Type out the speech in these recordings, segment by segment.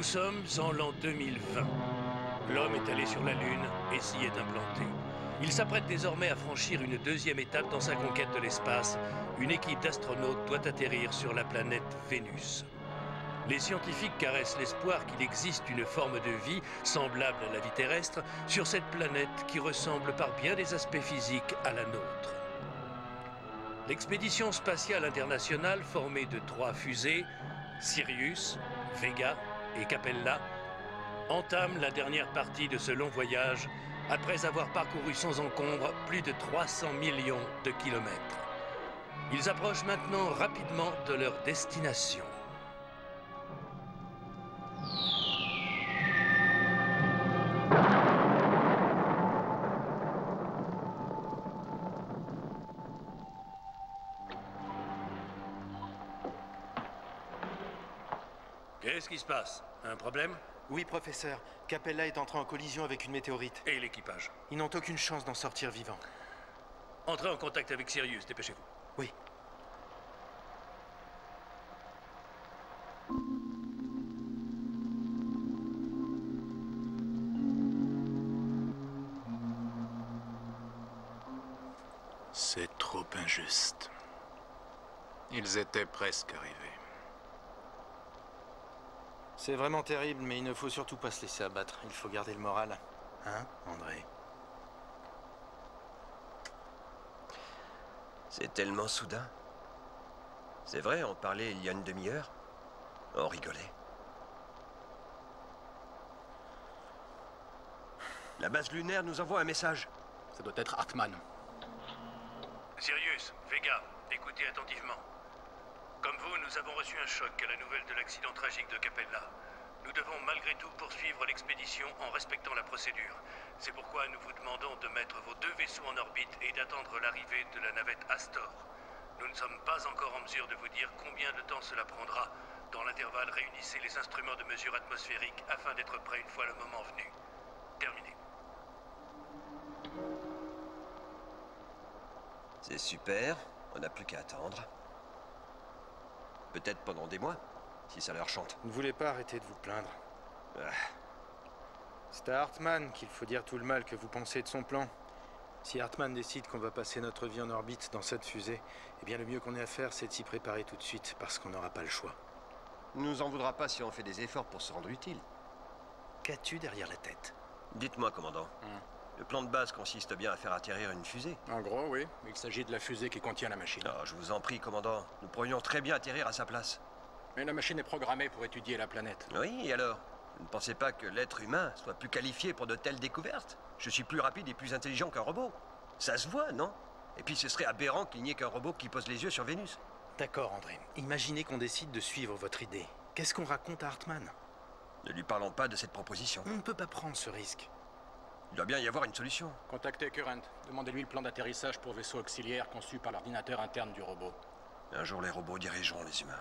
sommes en l'an 2020. L'homme est allé sur la Lune et s'y est implanté. Il s'apprête désormais à franchir une deuxième étape dans sa conquête de l'espace. Une équipe d'astronautes doit atterrir sur la planète Vénus. Les scientifiques caressent l'espoir qu'il existe une forme de vie semblable à la vie terrestre sur cette planète qui ressemble par bien des aspects physiques à la nôtre. L'expédition spatiale internationale, formée de 3 fusées, Sirius, Vega et Capella, entame la dernière partie de ce long voyage après avoir parcouru sans encombre plus de 300 millions de kilomètres. Ils approchent maintenant rapidement de leur destination. Qu'est-ce qui se passe? Un problème? Oui, professeur. Capella est entré en collision avec une météorite. Et l'équipage? Ils n'ont aucune chance d'en sortir vivants. Entrez en contact avec Sirius, dépêchez-vous. Oui. C'est trop injuste. Ils étaient presque arrivés. C'est vraiment terrible, mais il ne faut surtout pas se laisser abattre. Il faut garder le moral. Hein, André? C'est tellement soudain. C'est vrai, on parlait il y a une demi-heure. On rigolait. La base lunaire nous envoie un message. Ça doit être Hartman. Sirius, Vega, écoutez attentivement. Comme vous, nous avons reçu un choc à la nouvelle de l'accident tragique de Capella. Nous devons malgré tout poursuivre l'expédition en respectant la procédure. C'est pourquoi nous vous demandons de mettre vos 2 vaisseaux en orbite et d'attendre l'arrivée de la navette Astor. Nous ne sommes pas encore en mesure de vous dire combien de temps cela prendra. Dans l'intervalle, réunissez les instruments de mesure atmosphérique afin d'être prêts une fois le moment venu. Terminé. C'est super, on n'a plus qu'à attendre. Peut-être pendant des mois, si ça leur chante. Vous ne voulez pas arrêter de vous plaindre. Ah. C'est à Hartman qu'il faut dire tout le mal que vous pensez de son plan. Si Hartman décide qu'on va passer notre vie en orbite dans cette fusée, eh bien le mieux qu'on ait à faire, c'est de s'y préparer tout de suite, parce qu'on n'aura pas le choix. Il nous en voudra pas si on fait des efforts pour se rendre utile. Qu'as-tu derrière la tête? Dites-moi, commandant. Le plan de base consiste bien à faire atterrir une fusée. En gros, oui. Il s'agit de la fusée qui contient la machine. Oh, je vous en prie, commandant. Nous pourrions très bien atterrir à sa place. Mais la machine est programmée pour étudier la planète. Oui, et alors? Vous ne pensez pas que l'être humain soit plus qualifié pour de telles découvertes? Je suis plus rapide et plus intelligent qu'un robot. Ça se voit, non? Et puis ce serait aberrant qu'il n'y ait qu'un robot qui pose les yeux sur Vénus. D'accord, André. Imaginez qu'on décide de suivre votre idée. Qu'est-ce qu'on raconte à Hartman? Ne lui parlons pas de cette proposition. On ne peut pas prendre ce risque. Il doit bien y avoir une solution. Contactez Current. Demandez-lui le plan d'atterrissage pour vaisseau auxiliaire conçu par l'ordinateur interne du robot. Un jour, les robots dirigeront les humains.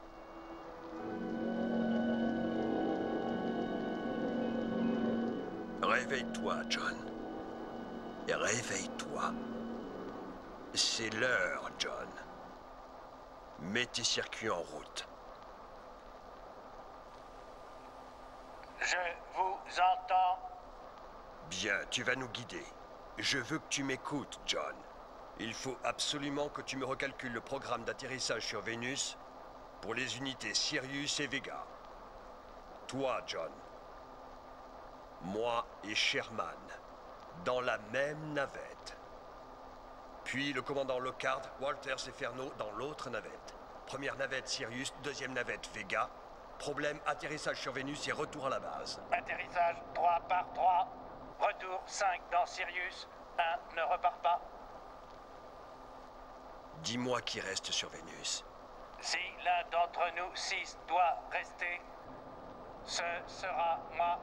Réveille-toi, John. Et réveille-toi. C'est l'heure, John. Mets tes circuits en route. Je vous entends. Bien, tu vas nous guider. Je veux que tu m'écoutes, John. Il faut absolument que tu me recalcules le programme d'atterrissage sur Vénus pour les unités Sirius et Vega. Toi, John. Moi et Sherman. Dans la même navette. Puis le commandant Lockhart, Walters et Ferno dans l'autre navette. Première navette Sirius, deuxième navette Vega. Problème, atterrissage sur Vénus et retour à la base. Atterrissage 3 par 3. Retour 5 dans Sirius. 1 ne repart pas. Dis-moi qui reste sur Vénus. Si l'un d'entre nous 6 doit rester, ce sera moi.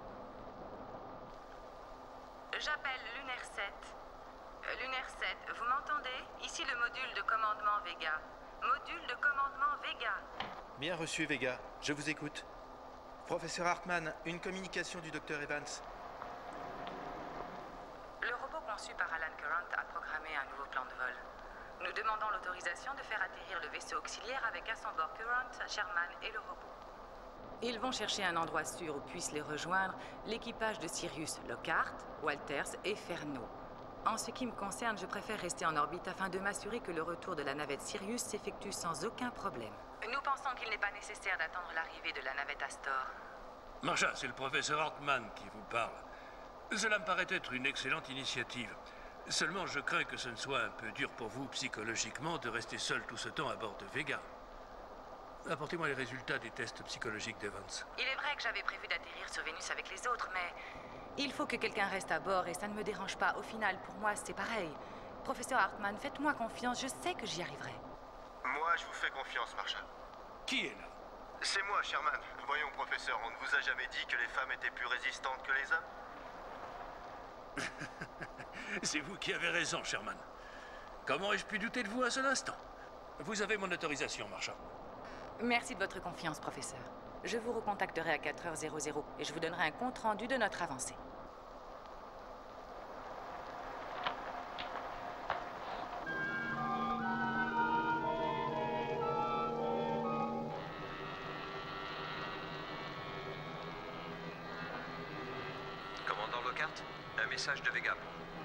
J'appelle Lunaire 7. Lunaire 7, vous m'entendez? Ici le module de commandement Vega. Module de commandement Vega. Bien reçu, Vega. Je vous écoute. Professeur Hartman, une communication du docteur Evans. Le robot conçu par Alan Current a programmé un nouveau plan de vol. Nous demandons l'autorisation de faire atterrir le vaisseau auxiliaire avec à son bord Current, Sherman et le robot. Ils vont chercher un endroit sûr où puissent les rejoindre l'équipage de Sirius, Lockhart, Walters et Ferno. En ce qui me concerne, je préfère rester en orbite afin de m'assurer que le retour de la navette Sirius s'effectue sans aucun problème. Nous pensons qu'il n'est pas nécessaire d'attendre l'arrivée de la navette Astor. Marsha, c'est le professeur Hartman qui vous parle. Cela me paraît être une excellente initiative. Seulement, je crains que ce ne soit un peu dur pour vous psychologiquement de rester seul tout ce temps à bord de Vega. Apportez-moi les résultats des tests psychologiques d'Evans. Il est vrai que j'avais prévu d'atterrir sur Vénus avec les autres, mais il faut que quelqu'un reste à bord et ça ne me dérange pas. Au final, pour moi, c'est pareil. Professeur Hartman, faites-moi confiance, je sais que j'y arriverai. Moi, je vous fais confiance, Marsha. Qui est là? C'est moi, Sherman. Voyons, professeur, on ne vous a jamais dit que les femmes étaient plus résistantes que les hommes? C'est vous qui avez raison, Sherman. Comment ai-je pu douter de vous à ce instant? Vous avez mon autorisation, Marsha. Merci de votre confiance, professeur. Je vous recontacterai à 4h00 et je vous donnerai un compte-rendu de notre avancée. Commandant Lockhart, un message de Vega.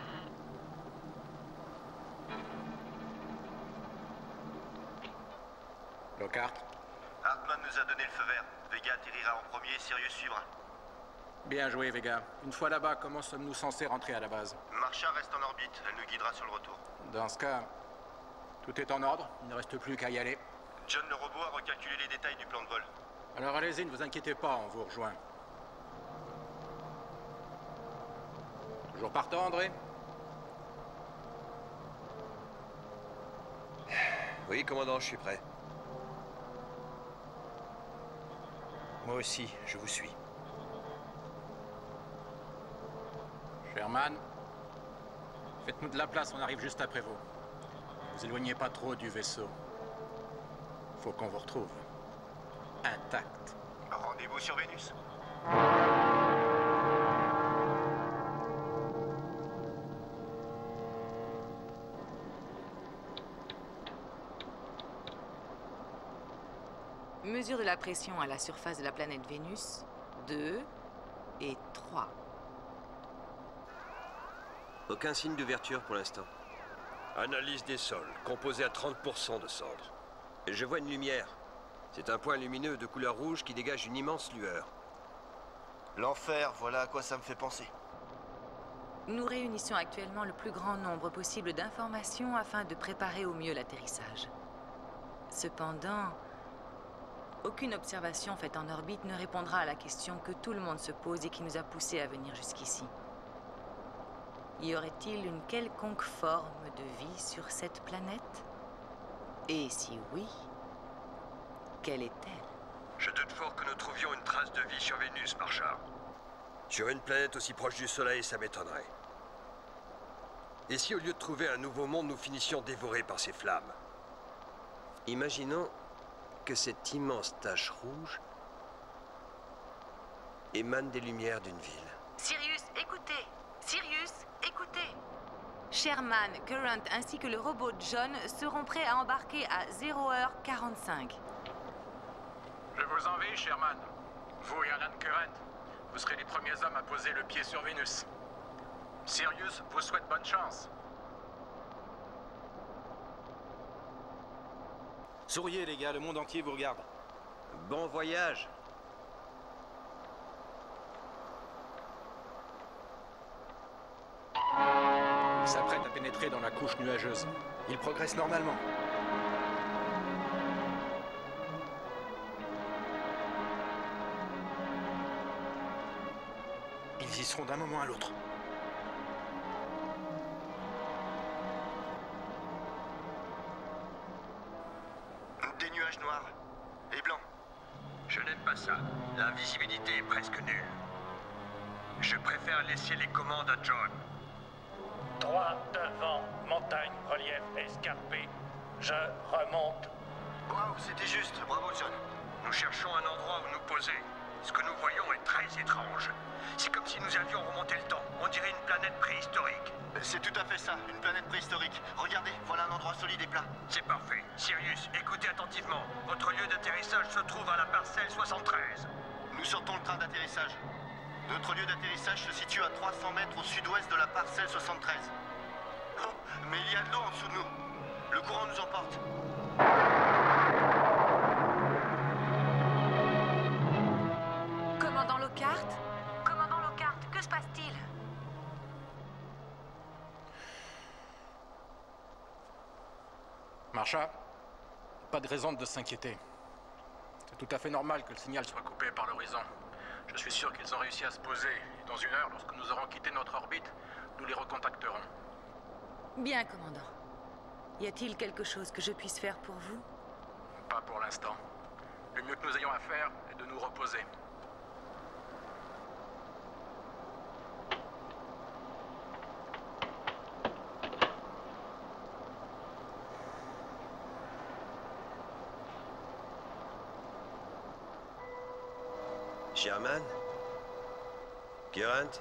Lockhart. Hartman nous a donné le feu vert. Vega atterrira en premier, Sirius suivra. Bien joué, Vega. Une fois là-bas, comment sommes-nous censés rentrer à la base? Marsha reste en orbite, elle nous guidera sur le retour. Dans ce cas, tout est en ordre. Il ne reste plus qu'à y aller. John le robot a recalculé les détails du plan de vol. Alors allez-y, ne vous inquiétez pas, on vous rejoint. Toujours partant, André? Oui, commandant, je suis prêt. Moi aussi, je vous suis. Sherman, faites-nous de la place, on arrive juste après vous. Vous éloignez pas trop du vaisseau. Faut qu'on vous retrouve. Intact. Rendez-vous sur Vénus. Mesure de la pression à la surface de la planète Vénus, 2 et 3. Aucun signe d'ouverture pour l'instant. Analyse des sols, composé à 30% de cendres. Et je vois une lumière. C'est un point lumineux de couleur rouge qui dégage une immense lueur. L'enfer, voilà à quoi ça me fait penser. Nous réunissons actuellement le plus grand nombre possible d'informations afin de préparer au mieux l'atterrissage. Cependant, aucune observation faite en orbite ne répondra à la question que tout le monde se pose et qui nous a poussés à venir jusqu'ici. Y aurait-il une quelconque forme de vie sur cette planète? Et si oui, quelle est-elle? Je doute fort que nous trouvions une trace de vie sur Vénus, Marsha. Sur une planète aussi proche du Soleil, ça m'étonnerait. Et si au lieu de trouver un nouveau monde, nous finissions dévorés par ces flammes? Imaginons que cette immense tache rouge émane des lumières d'une ville. Sirius, écoutez! Sirius, écoutez! Sherman, Current ainsi que le robot John seront prêts à embarquer à 0h45. Je vous envie, Sherman. Vous et Alan Current, vous serez les premiers hommes à poser le pied sur Vénus. Sirius vous souhaite bonne chance. Souriez, les gars, le monde entier vous regarde. Bon voyage! Il s'apprête à pénétrer dans la couche nuageuse. Il progresse normalement. Ils y seront d'un moment à l'autre. Des nuages noirs et blancs. Je n'aime pas ça. La visibilité est presque nulle. Je préfère laisser les commandes à John. Droit devant, montagne, relief escarpé. Je remonte. Waouh, c'était juste. Bravo, John. Nous cherchons un endroit où nous poser. Ce que nous voyons est très étrange. C'est comme si nous avions remonté le temps. On dirait une planète préhistorique. C'est tout à fait ça, une planète préhistorique. Regardez, voilà un endroit solide et plat. C'est parfait. Sirius, écoutez attentivement. Votre lieu d'atterrissage se trouve à la parcelle 73. Nous sortons le train d'atterrissage. Notre lieu d'atterrissage se situe à 300 mètres au sud-ouest de la parcelle 73. Oh, mais il y a de l'eau en dessous de nous. Le courant nous emporte. Commandant Lockhart? Commandant Lockhart, que se passe-t-il? Marsha, pas de raison de s'inquiéter. C'est tout à fait normal que le signal soit coupé par l'horizon. Je suis sûr qu'ils ont réussi à se poser. Et dans une heure, lorsque nous aurons quitté notre orbite, nous les recontacterons. Bien, commandant. Y a-t-il quelque chose que je puisse faire pour vous? Pas pour l'instant. Le mieux que nous ayons à faire est de nous reposer. Sherman? Current?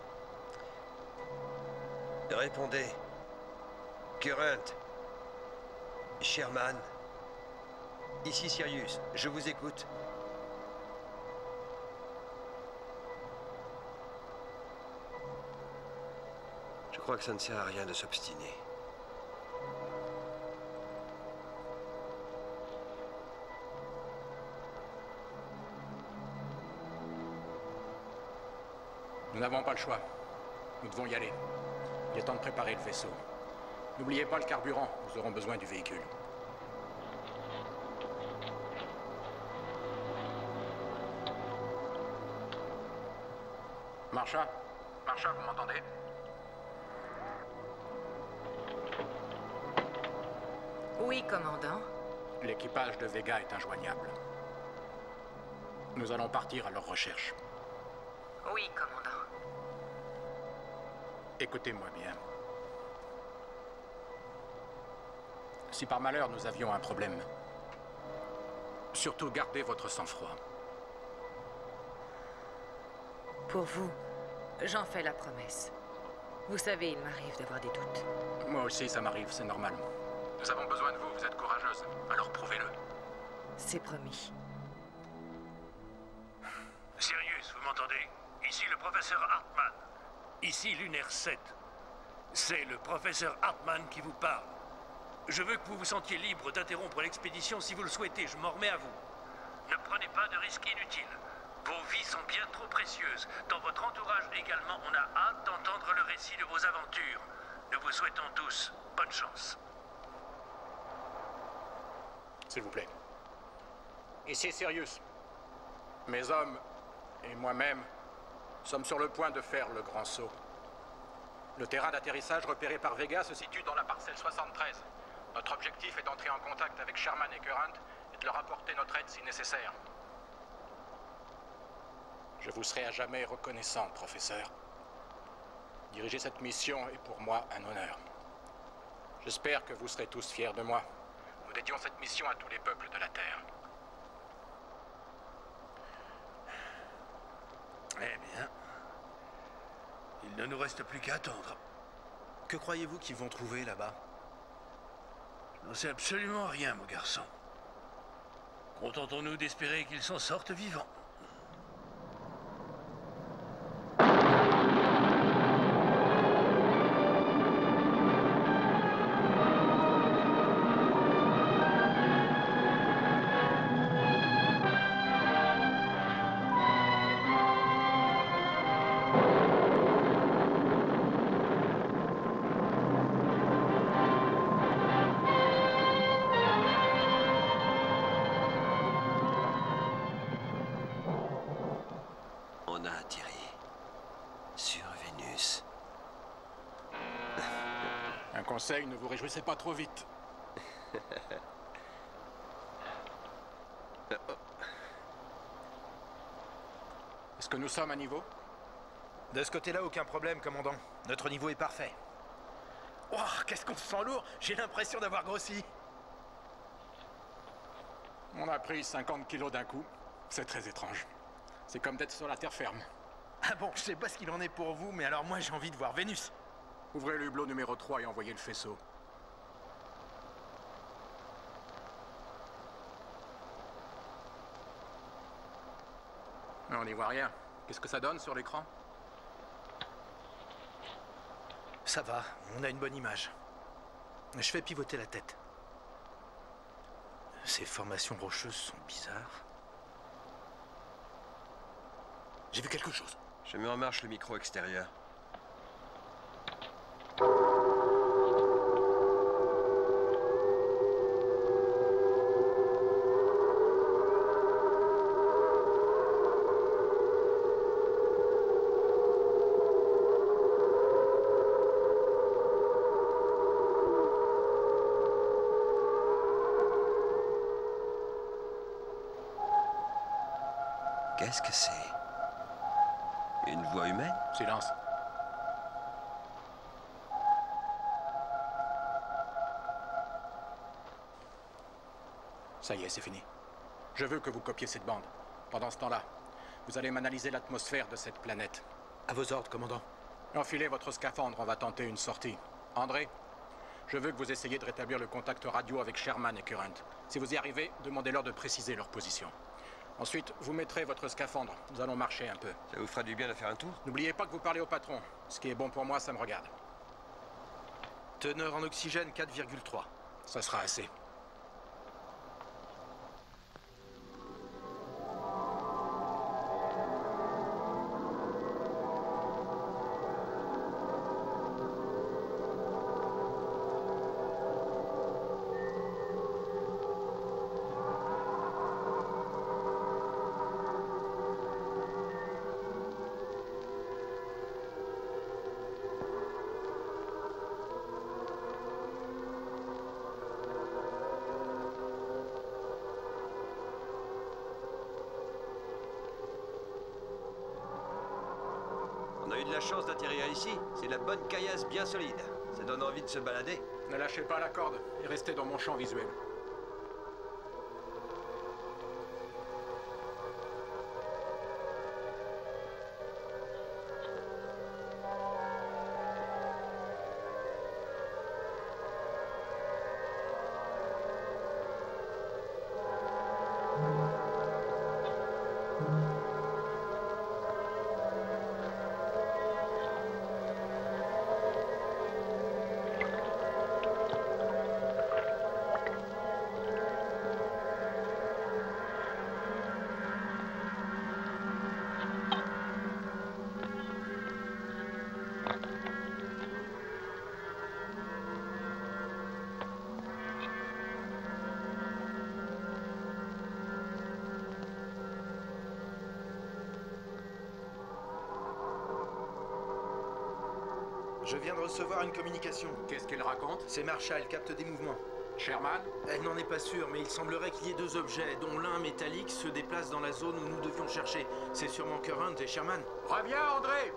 Répondez. Current? Sherman? Ici Sirius, je vous écoute. Je crois que ça ne sert à rien de s'obstiner. Nous n'avons pas le choix. Nous devons y aller. Il est temps de préparer le vaisseau. N'oubliez pas le carburant. Nous aurons besoin du véhicule. Marsha? Marsha, vous m'entendez? Oui, commandant. L'équipage de Vega est injoignable. Nous allons partir à leur recherche. Oui, commandant. Écoutez-moi bien. Si par malheur nous avions un problème, surtout gardez votre sang-froid. Pour vous, j'en fais la promesse. Vous savez, il m'arrive d'avoir des doutes. Moi aussi, ça m'arrive, c'est normal. Nous avons besoin de vous, vous êtes courageuse. Alors prouvez-le. C'est promis. Sirius, vous m'entendez? Ici le professeur Hartman. Ici Lunaire 7. C'est le professeur Hartman qui vous parle. Je veux que vous vous sentiez libre d'interrompre l'expédition si vous le souhaitez, je m'en remets à vous. Ne prenez pas de risques inutiles. Vos vies sont bien trop précieuses. Dans votre entourage également, on a hâte d'entendre le récit de vos aventures. Nous vous souhaitons tous bonne chance. S'il vous plaît. Ici Sirius. Mes hommes et moi-même sommes sur le point de faire le grand saut. Le terrain d'atterrissage repéré par Vega se situe dans la parcelle 73. Notre objectif est d'entrer en contact avec Sherman et Current et de leur apporter notre aide si nécessaire. Je vous serai à jamais reconnaissant, professeur. Diriger cette mission est pour moi un honneur. J'espère que vous serez tous fiers de moi. Nous dédions cette mission à tous les peuples de la Terre. Eh bien, il ne nous reste plus qu'à attendre. Que croyez-vous qu'ils vont trouver là-bas? Je n'en sais absolument rien, mon garçon. Contentons-nous d'espérer qu'ils s'en sortent vivants. On a atterri sur Vénus. Un conseil, ne vous réjouissez pas trop vite. Est-ce que nous sommes à niveau? De ce côté-là, aucun problème, commandant. Notre niveau est parfait. Oh, qu'est-ce qu'on se sent lourd! J'ai l'impression d'avoir grossi. On a pris 50 kilos d'un coup. C'est très étrange. C'est comme d'être sur la terre ferme. Ah bon, je sais pas ce qu'il en est pour vous, mais alors moi j'ai envie de voir Vénus. Ouvrez le hublot numéro 3 et envoyez le faisceau. on n'y voit rien. Qu'est-ce que ça donne sur l'écran? Ça va, on a une bonne image. Je fais pivoter la tête. Ces formations rocheuses sont bizarres. J'ai vu quelque chose. Je mets en marche le micro extérieur. Qu'est-ce que c'est? Une voix humaine? Silence. Ça y est, c'est fini. Je veux que vous copiez cette bande. Pendant ce temps-là, vous allez m'analyser l'atmosphère de cette planète. À vos ordres, commandant. Enfilez votre scaphandre, on va tenter une sortie. André, je veux que vous essayiez de rétablir le contact radio avec Sherman et Current. Si vous y arrivez, demandez-leur de préciser leur position. Ensuite, vous mettrez votre scaphandre. Nous allons marcher un peu. Ça vous fera du bien de faire un tour? N'oubliez pas que vous parlez au patron. Ce qui est bon pour moi, ça me regarde. Teneur en oxygène 4,3. Ça sera assez. On a eu de la chance d'atterrir ici. C'est la bonne caillasse bien solide. Ça donne envie de se balader. Ne lâchez pas la corde et restez dans mon champ visuel. Je viens de recevoir une communication. Qu'est-ce qu'il raconte? C'est Marshall, capte des mouvements. Sherman? Elle n'en est pas sûre, mais il semblerait qu'il y ait deux objets, dont l'un métallique se déplace dans la zone où nous devions chercher. C'est sûrement Current et Sherman. Reviens, André!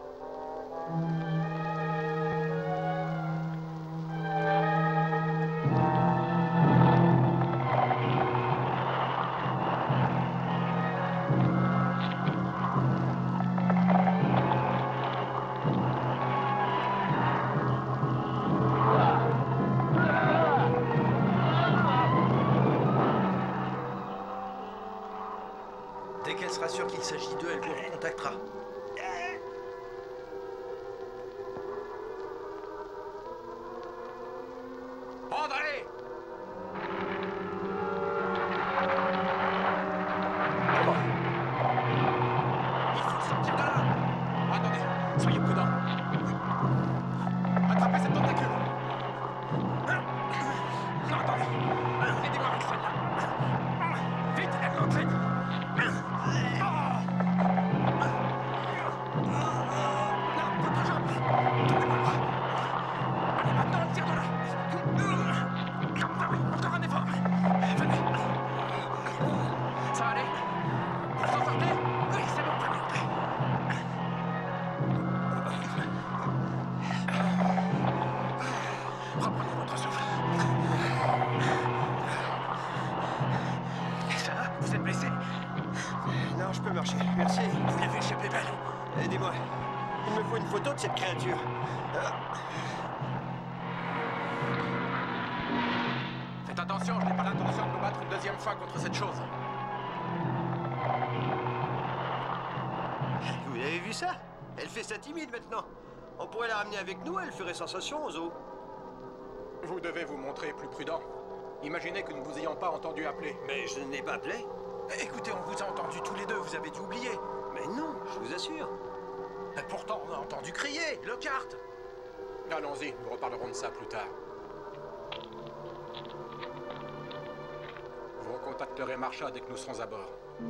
Dès qu'elle sera sûre qu'il s'agit d'eux, elle vous recontactera. André! Il faut sortir de là! Attendez, soyez prudents. Attrapez cette tentacule. Non, attendez. Aidez-moi avec celle-là. Vite, elle l'entraîne. Non, votre jambe. Tournez-moi le bras. Allez, maintenant, on tire de là. Encore un effort. Venez. Ça va aller? Vous en sortez? Oui, c'est bon, venez, André. Reprenez votre souffle. Ça va? Vous êtes blessé? Non, je peux marcher. Merci. Vous y avez échappé belle. Aidez-moi. Il me faut une photo de cette créature. Faites attention, je n'ai pas l'intention de me battre une deuxième fois contre cette chose. Vous avez vu ça? Elle fait ça timide maintenant. On pourrait la ramener avec nous, elle ferait sensation aux eaux. Vous devez vous montrer plus prudent. Imaginez que nous ne vous ayons pas entendu appeler. Mais je n'ai pas appelé. Écoutez, on vous a entendus tous les deux, vous avez dû oublier. Mais non, je vous assure. Mais pourtant, on a entendu crier, Lockhart. Allons-y, nous reparlerons de ça plus tard. Vous recontacterez Marsha dès que nous serons à bord.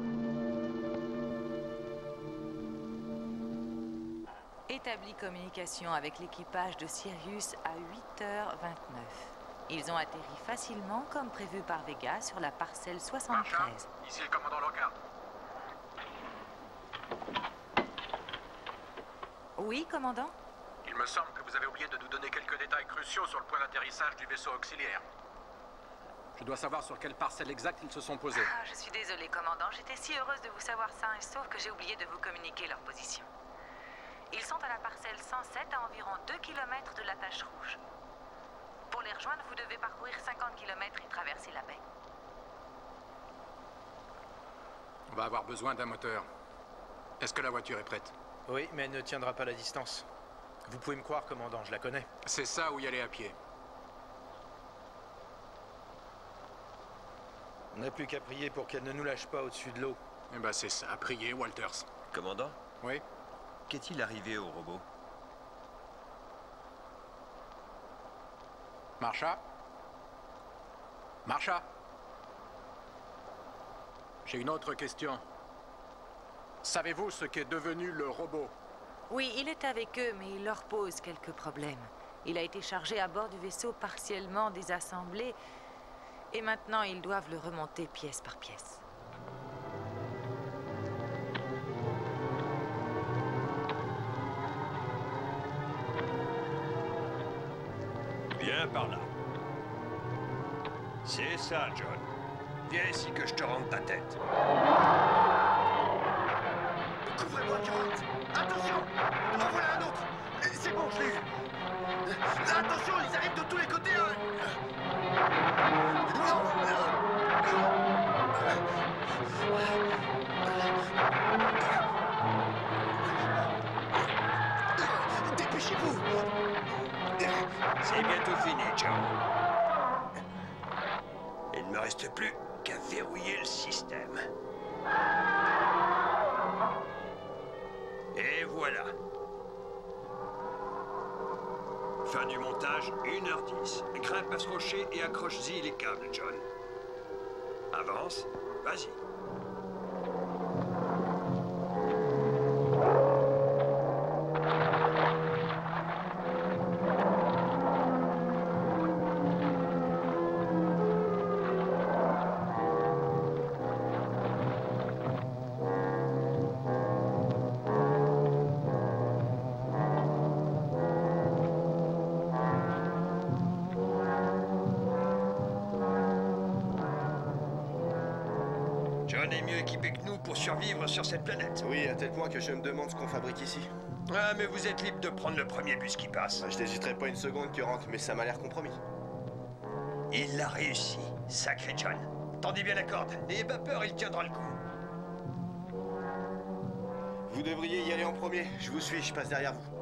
Établis communication avec l'équipage de Sirius à 8h29. Ils ont atterri facilement, comme prévu par Vega, sur la parcelle 73. Ici le commandant Lockhart. Oui, commandant? Il me semble que vous avez oublié de nous donner quelques détails cruciaux sur le point d'atterrissage du vaisseau auxiliaire. Je dois savoir sur quelle parcelle exacte ils se sont posés. Ah, je suis désolée, commandant. J'étais si heureuse de vous savoir sain et sauf que j'ai oublié de vous communiquer leur position. Ils sont à la parcelle 107 à environ 2 km de la tache rouge. Pour les rejoindre, vous devez parcourir 50 km et traverser la baie. On va avoir besoin d'un moteur. Est-ce que la voiture est prête? Oui, mais elle ne tiendra pas la distance. Vous pouvez me croire, commandant, je la connais. C'est ça ou y aller à pied? On n'a plus qu'à prier pour qu'elle ne nous lâche pas au-dessus de l'eau. Eh ben c'est ça, priez, Walters. Commandant, Oui? qu'est-il arrivé au robot? Marsha? Marsha? J'ai une autre question. Savez-vous ce qu'est devenu le robot? Oui, il est avec eux, mais il leur pose quelques problèmes. Il a été chargé à bord du vaisseau partiellement désassemblé, et maintenant ils doivent le remonter pièce par pièce. Viens par là. C'est ça, John. Viens ici que je te rende ta tête. Couvrez-moi, Kurt! Attention! En voilà un autre! C'est bon, je l'ai eu! Attention, ils arrivent de tous les côtés! Dépêchez-vous! C'est bientôt fini, John. Il ne me reste plus qu'à verrouiller le système. Et voilà. Fin du montage, 1h10. Grimpe à ce rocher et accroche-y les câbles, John. Avance, vas-y. John est mieux équipé que nous pour survivre sur cette planète. Oui, à tel point que je me demande ce qu'on fabrique ici. Ah, mais vous êtes libre de prendre le premier bus qui passe. Bah, je n'hésiterai pas une seconde, Kurant, mais ça m'a l'air compromis. Il l'a réussi, sacré John. Tendez bien la corde, n'ayez pas peur, il tiendra le coup. Vous devriez y aller en premier. Je vous suis, je passe derrière vous.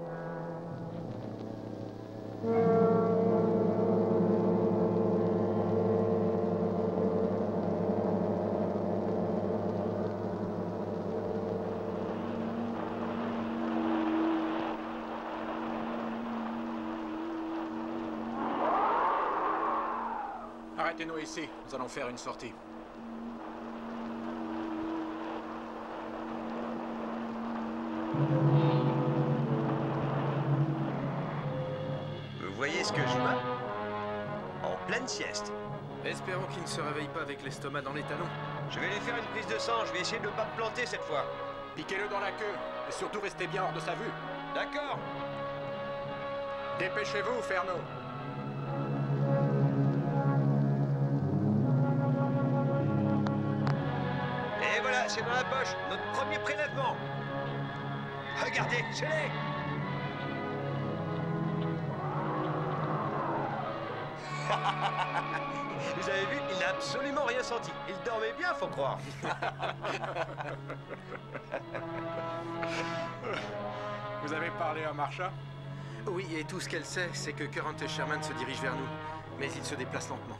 Arrêtez-nous ici, nous allons faire une sortie. Vous voyez ce que je vois? En pleine sieste. Espérons qu'il ne se réveille pas avec l'estomac dans les talons. Je vais lui faire une prise de sang, je vais essayer de ne pas me planter cette fois. Piquez-le dans la queue, et surtout restez bien hors de sa vue. D'accord. Dépêchez-vous, Ferno. Et voilà, c'est dans la poche, notre premier prélèvement. Regardez, je l'ai. Vous avez vu, il n'a absolument rien senti. Il dormait bien, faut croire. Vous avez parlé à Marsha? Oui, et tout ce qu'elle sait, c'est que Current et Sherman se dirigent vers nous. Mais ils se déplacent lentement.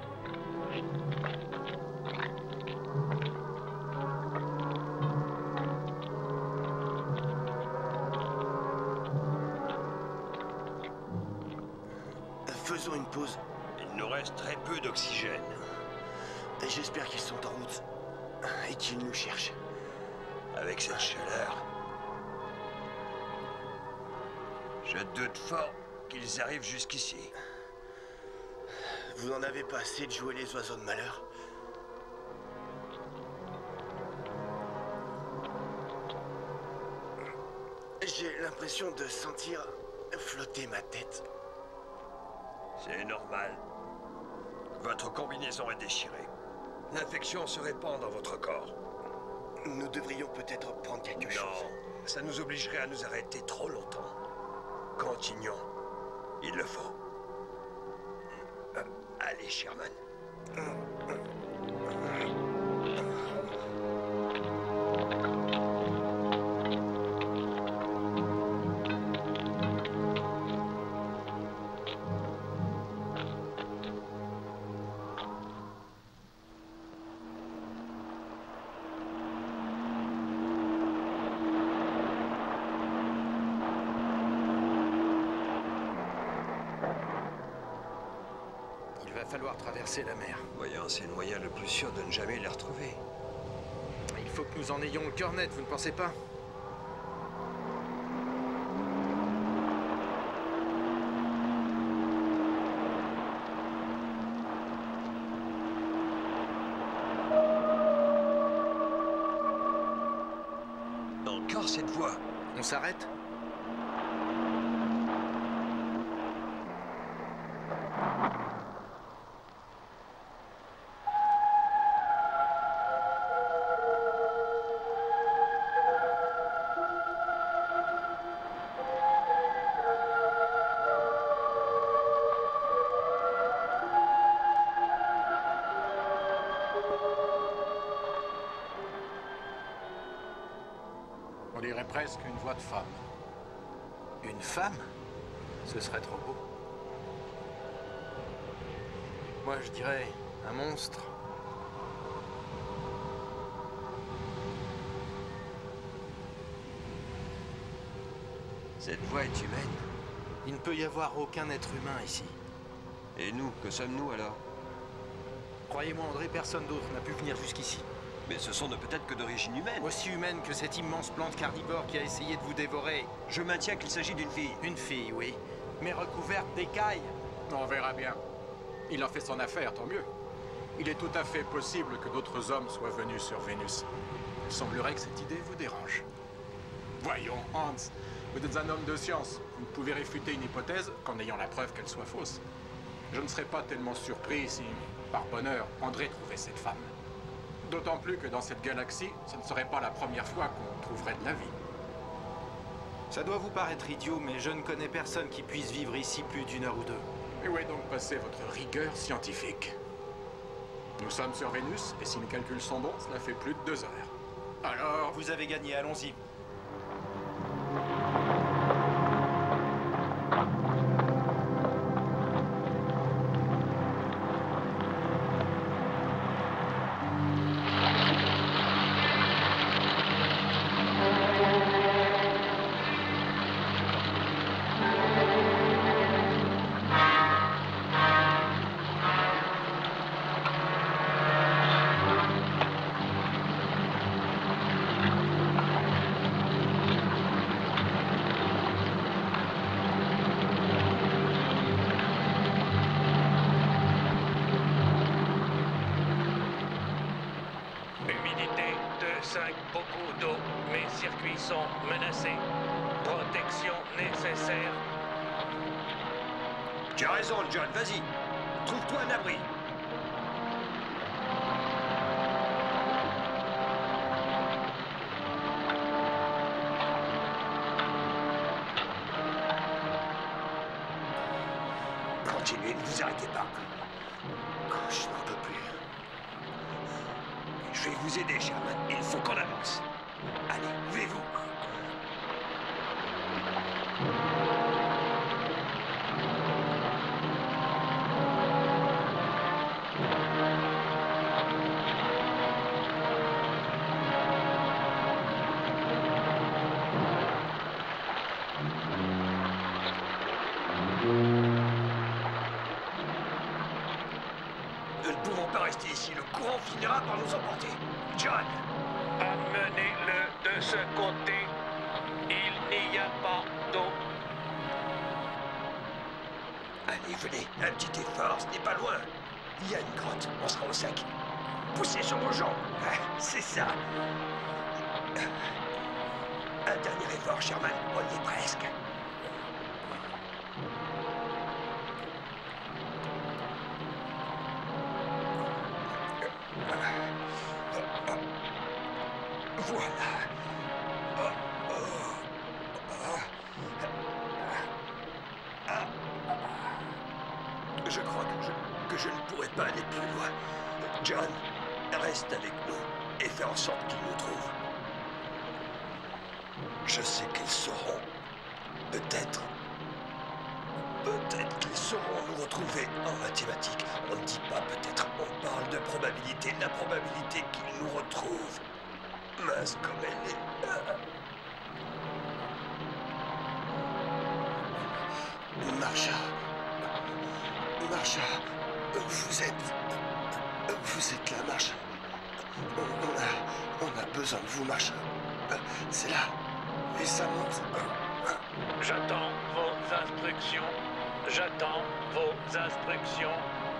Faisons une pause. Il nous reste très peu d'oxygène. J'espère qu'ils sont en route. Et qu'ils nous cherchent. Avec cette chaleur, je doute fort qu'ils arrivent jusqu'ici. Vous n'en avez pas assez de jouer les oiseaux de malheur? J'ai l'impression de sentir flotter ma tête. C'est normal. Votre combinaison est déchirée. L'infection se répand dans votre corps. Nous devrions peut-être prendre quelque chose. Non, ça nous obligerait à nous arrêter trop longtemps. Continuons. Il le faut. Allez, Sherman. Il va falloir traverser la mer. Voyons, c'est le moyen le plus sûr de ne jamais les retrouver. Il faut que nous en ayons le cœur net, vous ne pensez pas? Encore cette voix. On s'arrête? On dirait presque une voix de femme. Une femme? Ce serait trop beau. Moi, je dirais un monstre. Cette voix est humaine. Il ne peut y avoir aucun être humain ici. Et nous, que sommes-nous alors? Croyez-moi, André, personne d'autre n'a pu venir jusqu'ici. Mais ce sont peut-être que d'origine humaine. Aussi humaine que cette immense plante carnivore qui a essayé de vous dévorer. Je maintiens qu'il s'agit d'une fille. Une fille, oui, mais recouverte d'écailles. On verra bien. Il en fait son affaire, tant mieux. Il est tout à fait possible que d'autres hommes soient venus sur Vénus. Il semblerait que cette idée vous dérange. Voyons, Hans, vous êtes un homme de science. Vous ne pouvez réfuter une hypothèse qu'en ayant la preuve qu'elle soit fausse. Je ne serais pas tellement surpris si, par bonheur, André trouvait cette femme. D'autant plus que dans cette galaxie, ce ne serait pas la première fois qu'on trouverait de la vie. Ça doit vous paraître idiot, mais je ne connais personne qui puisse vivre ici plus d'une heure ou deux. Et où est donc passée votre rigueur scientifique? Nous sommes sur Vénus, et si mes calculs sont bons, cela fait plus de 2 heures. Alors, Vous avez gagné, allons-y. Humidité 2,5, beaucoup d'eau. Mes circuits sont menacés. Protection nécessaire. Tu as raison, John, vas-y. Trouve-toi un abri. Continuez, ne vous arrêtez pas. Je n'en peux plus. Je vais vous aider, Sherman. Il faut qu'on avance. Allez, levez-vous. rester ici, le courant finira par nous emporter. John! Amenez-le de ce côté. Il n'y a pas d'eau. Allez, venez, un petit effort, ce n'est pas loin. Il y a une grotte, on sera au sec. Poussez sur vos jambes. Ah, c'est ça. Un dernier effort, Sherman, on y est presque. Voilà. Je crois que je ne pourrai pas aller plus loin. John, reste avec nous et fais en sorte qu'ils nous trouvent. Je sais qu'ils sauront. Peut-être qu'ils sauront nous retrouver en mathématiques. On ne dit pas peut-être, on parle de probabilité. La probabilité qu'ils nous retrouvent. Mince comme elle est. Marsha, vous êtes là, Marsha. On a besoin de vous, Marsha. C'est là, et ça monte. J'attends vos instructions. J'attends vos instructions.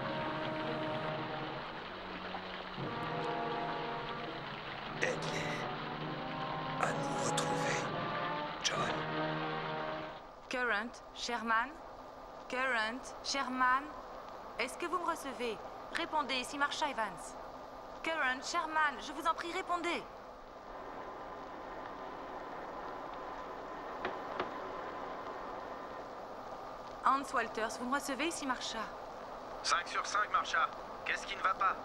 Aide-les à nous retrouver, John. Current, Sherman? Current, Sherman? Est-ce que vous me recevez? Répondez, ici Marsha Evans. Current, Sherman, je vous en prie, répondez. Hans Walters, vous me recevez, ici Marsha? 5 sur 5, Marsha. Qu'est-ce qui ne va pas?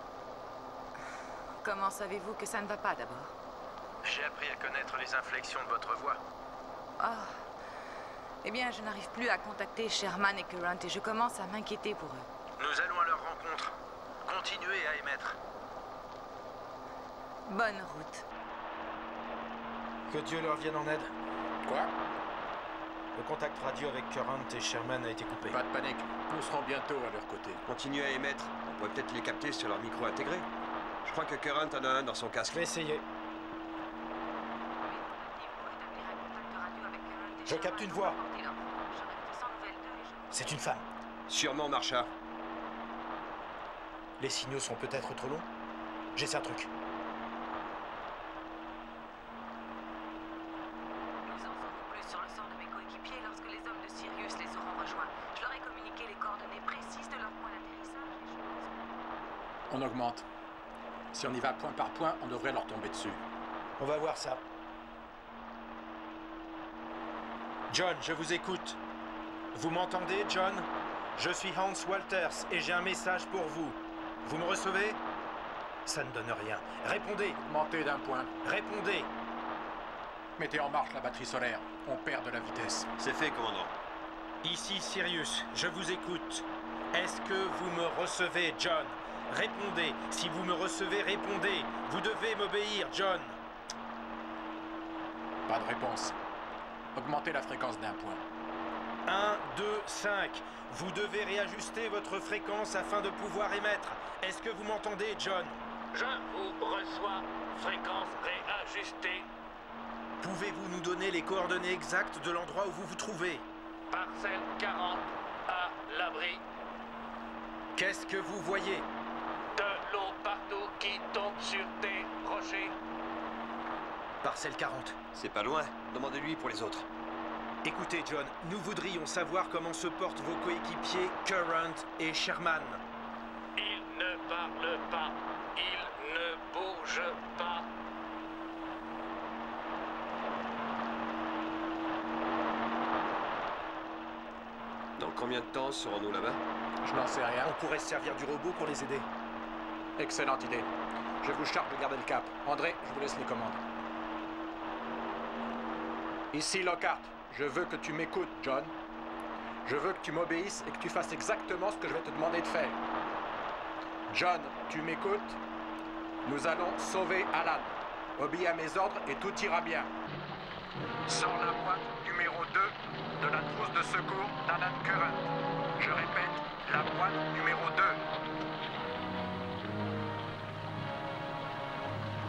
Comment savez-vous que ça ne va pas, d'abord? J'ai appris à connaître les inflexions de votre voix. Oh. Eh bien, je n'arrive plus à contacter Sherman et Current et je commence à m'inquiéter pour eux. Nous allons à leur rencontre. Continuez à émettre. Bonne route. Que Dieu leur vienne en aide. Quoi? Le contact radio avec Current et Sherman a été coupé. Pas de panique. Nous serons bientôt à leur côté. Continuez à émettre. On pourrait peut-être les capter sur leur micro intégré. Je crois que Current en a un dans son casque. Je vais essayer. Je capte une voix. C'est une femme. Sûrement, Marsha. Les signaux sont peut-être trop longs. J'essaie un truc. Nous en saurons plus sur le sort de mes coéquipiers lorsque les hommes de Sirius les auront rejoints. Je leur ai communiqué les coordonnées précises de leur point d'atterrissage et je pense... On augmente. Si on y va point par point, on devrait leur tomber dessus. On va voir ça. John, je vous écoute. Vous m'entendez, John? Je suis Hans Walters et j'ai un message pour vous. Vous me recevez? Ça ne donne rien. Répondez. Augmentez d'un point. Répondez. Mettez en marche la batterie solaire. On perd de la vitesse. C'est fait, commandant. Ici Sirius, je vous écoute. Est-ce que vous me recevez, John? Répondez. Si vous me recevez, répondez. Vous devez m'obéir, John. Pas de réponse. Augmentez la fréquence d'un point. 1, 2, 5. Vous devez réajuster votre fréquence afin de pouvoir émettre. Est-ce que vous m'entendez, John? Je vous reçois. Fréquence réajustée. Pouvez-vous nous donner les coordonnées exactes de l'endroit où vous vous trouvez? Parcelle 40 à l'abri. Qu'est-ce que vous voyez? De l'eau partout qui tombe sur des rochers. Parcelle 40. C'est pas loin. Demandez-lui pour les autres. Écoutez, John, nous voudrions savoir comment se portent vos coéquipiers Current et Sherman. Ils ne parlent pas. Ils ne bougent pas. Dans combien de temps serons-nous là-bas? Je n'en sais rien. On pourrait se servir du robot pour les aider. Excellente idée. Je vous charge de garder le cap. André, je vous laisse les commandes. Ici Lockhart. Je veux que tu m'écoutes, John. Je veux que tu m'obéisses et que tu fasses exactement ce que je vais te demander de faire. John, tu m'écoutes? Nous allons sauver Alan. Obéis à mes ordres et tout ira bien. Sans la boîte numéro 2 de la trousse de secours d'Alan Current. Je répète, la boîte numéro 2.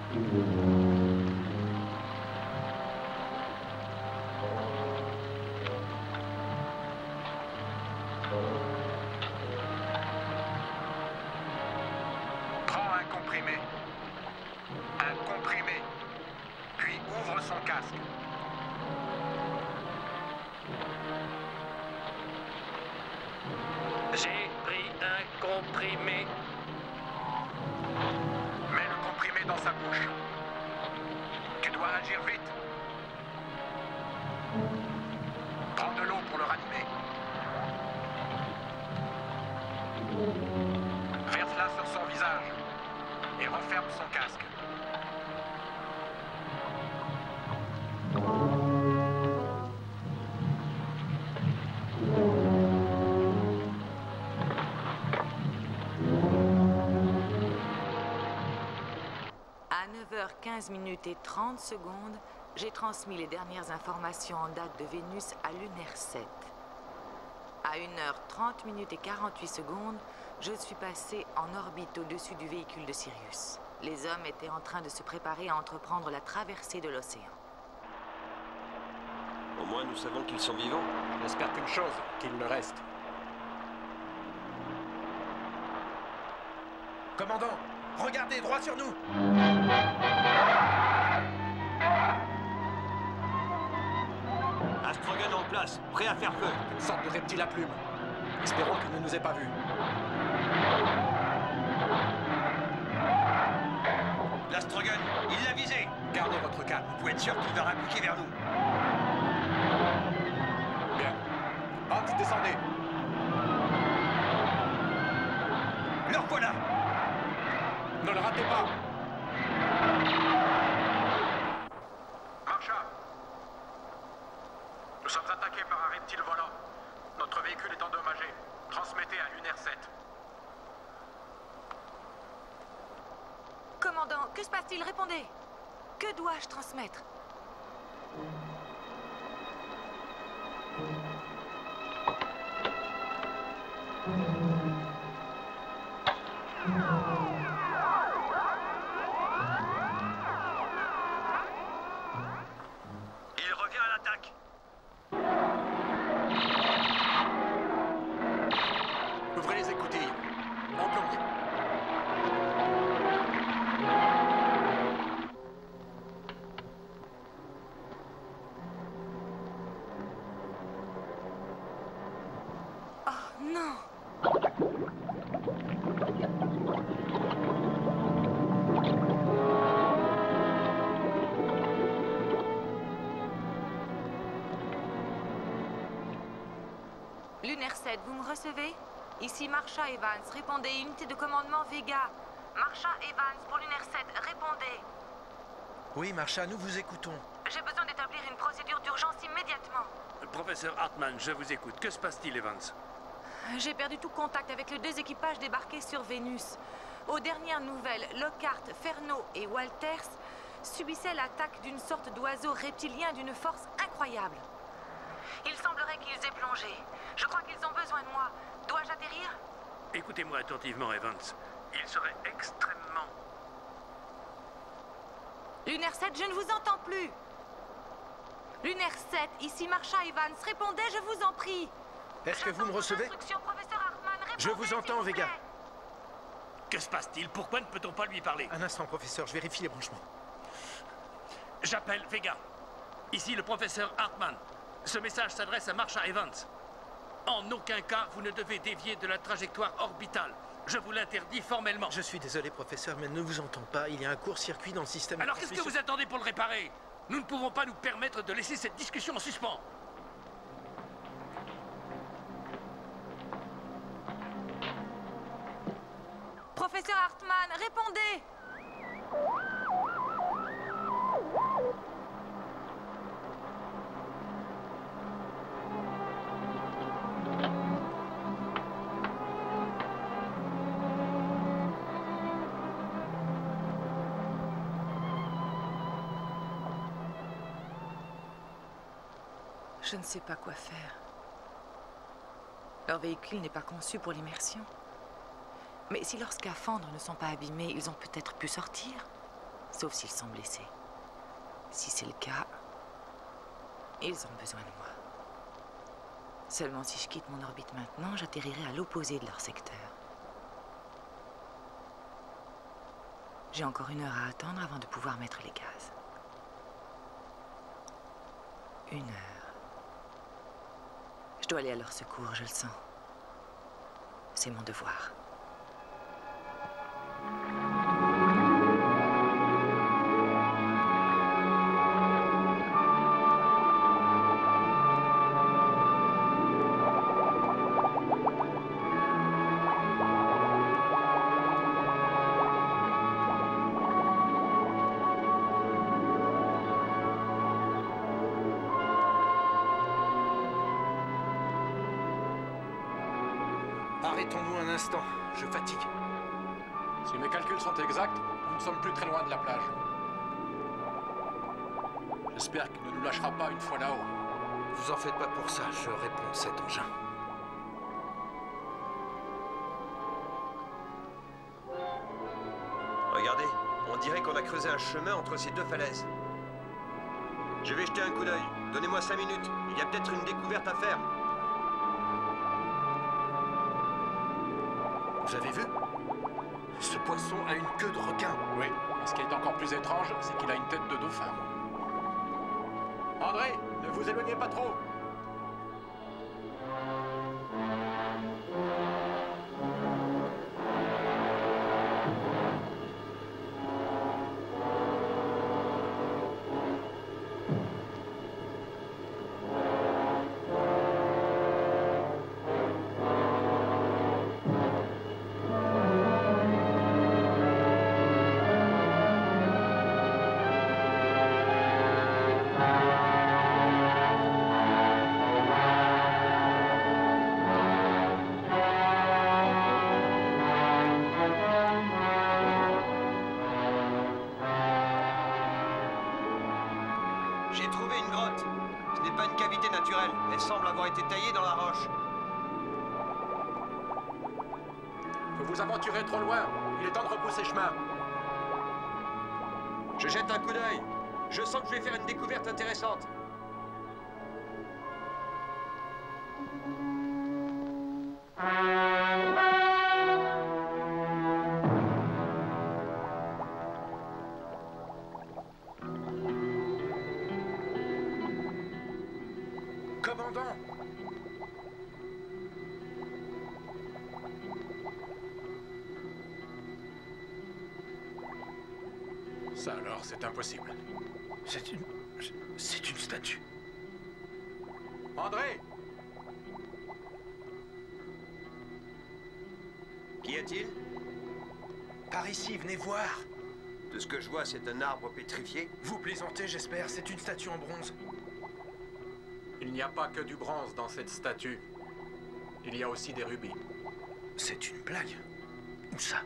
Prends un comprimé. Un comprimé. Puis ouvre son casque. J'ai pris un comprimé. Mets le comprimé dans sa bouche. Tu dois agir vite. Prends de l'eau pour le ranimer. Verse-la sur son visage et referme son casque. À 9h15 minutes et 30 secondes, j'ai transmis les dernières informations en date de Vénus à Lunaire 7. À 1h30 minutes et 48 secondes, je suis passé en orbite au-dessus du véhicule de Sirius. Les hommes étaient en train de se préparer à entreprendre la traversée de l'océan. Au moins, nous savons qu'ils sont vivants. J'espère qu'une chose, qu'il le reste. Commandant, regardez, droit sur nous! Astrogun en place, prêt à faire feu. Une sorte de reptile à plumes. Espérons qu'il ne nous ait pas vus. L'Astrogun, il l'a visé. Gardez votre calme. Vous pouvez être sûr qu'il va rappliquer vers nous. Bien. Hans, descendez. Leur voilà. Ne le ratez pas. Marsha. Nous sommes attaqués par un reptile volant. Notre véhicule est endommagé. Transmettez à Lunaire 7. Commandant, que se passe-t-il? Répondez. Que dois-je transmettre? Il revient à l'attaque. Ouvrez les écoutilles. On plonge. Oh non! Lunaire 7, vous me recevez? Ici Marsha Evans, répondez, unité de commandement Vega. Marsha Evans pour Lunaire 7, répondez. Oui, Marsha, nous vous écoutons. J'ai besoin d'établir une procédure d'urgence immédiatement. Professeur Hartman, je vous écoute. Que se passe-t-il, Evans? J'ai perdu tout contact avec les deux équipages débarqués sur Vénus. Aux dernières nouvelles, Lockhart, Ferno et Walters subissaient l'attaque d'une sorte d'oiseau reptilien d'une force incroyable. Il semblerait qu'ils aient plongé. Je crois qu'ils ont besoin de moi. Dois-je atterrir? Écoutez-moi attentivement, Evans. Il serait extrêmement... Lunaire 7, je ne vous entends plus. Lunaire 7, ici Marsha Evans, répondez, je vous en prie. Est-ce que vous me recevez? Professeur Hartman, répondez, Je vous entends, s'il vous Vega. plaît. Que se passe-t-il? Pourquoi ne peut-on pas lui parler? Un instant, professeur, je vérifie les branchements. J'appelle Vega. Ici le professeur Hartman. Ce message s'adresse à Marsha Evans. En aucun cas, vous ne devez dévier de la trajectoire orbitale. Je vous l'interdis formellement. Je suis désolé, professeur, mais ne vous entends pas. Il y a un court-circuit dans le système. Alors qu'est-ce que vous attendez pour le réparer? Nous ne pouvons pas nous permettre de laisser cette discussion en suspens. Professeur Hartman, répondez. Je ne sais pas quoi faire. Leur véhicule n'est pas conçu pour l'immersion. Mais si leurs scaphandres ne sont pas abîmés, ils ont peut-être pu sortir. Sauf s'ils sont blessés. Si c'est le cas, ils ont besoin de moi. Seulement si je quitte mon orbite maintenant, j'atterrirai à l'opposé de leur secteur. J'ai encore 1 heure à attendre avant de pouvoir mettre les gaz. 1 heure. Je dois aller à leur secours, je le sens. C'est mon devoir. Arrêtons-nous un instant, je fatigue. Si mes calculs sont exacts, nous ne sommes plus très loin de la plage. J'espère qu'il ne nous lâchera pas une fois là-haut. Vous en faites pas pour ça, je réponds cet engin. Regardez, on dirait qu'on a creusé un chemin entre ces 2 falaises. Je vais jeter un coup d'œil. Donnez-moi 5 minutes. Il y a peut-être une découverte à faire. Vous avez vu? Ce poisson a une queue de requin. Oui, et ce qui est encore plus étrange, c'est qu'il a une tête de dauphin. André, ne vous éloignez pas trop. J'ai trouvé une grotte. Ce n'est pas une cavité naturelle. Elle semble avoir été taillée dans la roche. Vous vous aventurez trop loin. Il est temps de repousser chemin. Je jette un coup d'œil. Je sens que je vais faire une découverte intéressante. Commandant! Ça alors, c'est impossible. C'est une statue. André! Qu'y a-t-il? Par ici, venez voir. De ce que je vois, c'est un arbre pétrifié. Vous plaisantez, j'espère. C'est une statue en bronze. Il n'y a pas que du bronze dans cette statue. Il y a aussi des rubis. C'est une blague. Où ça?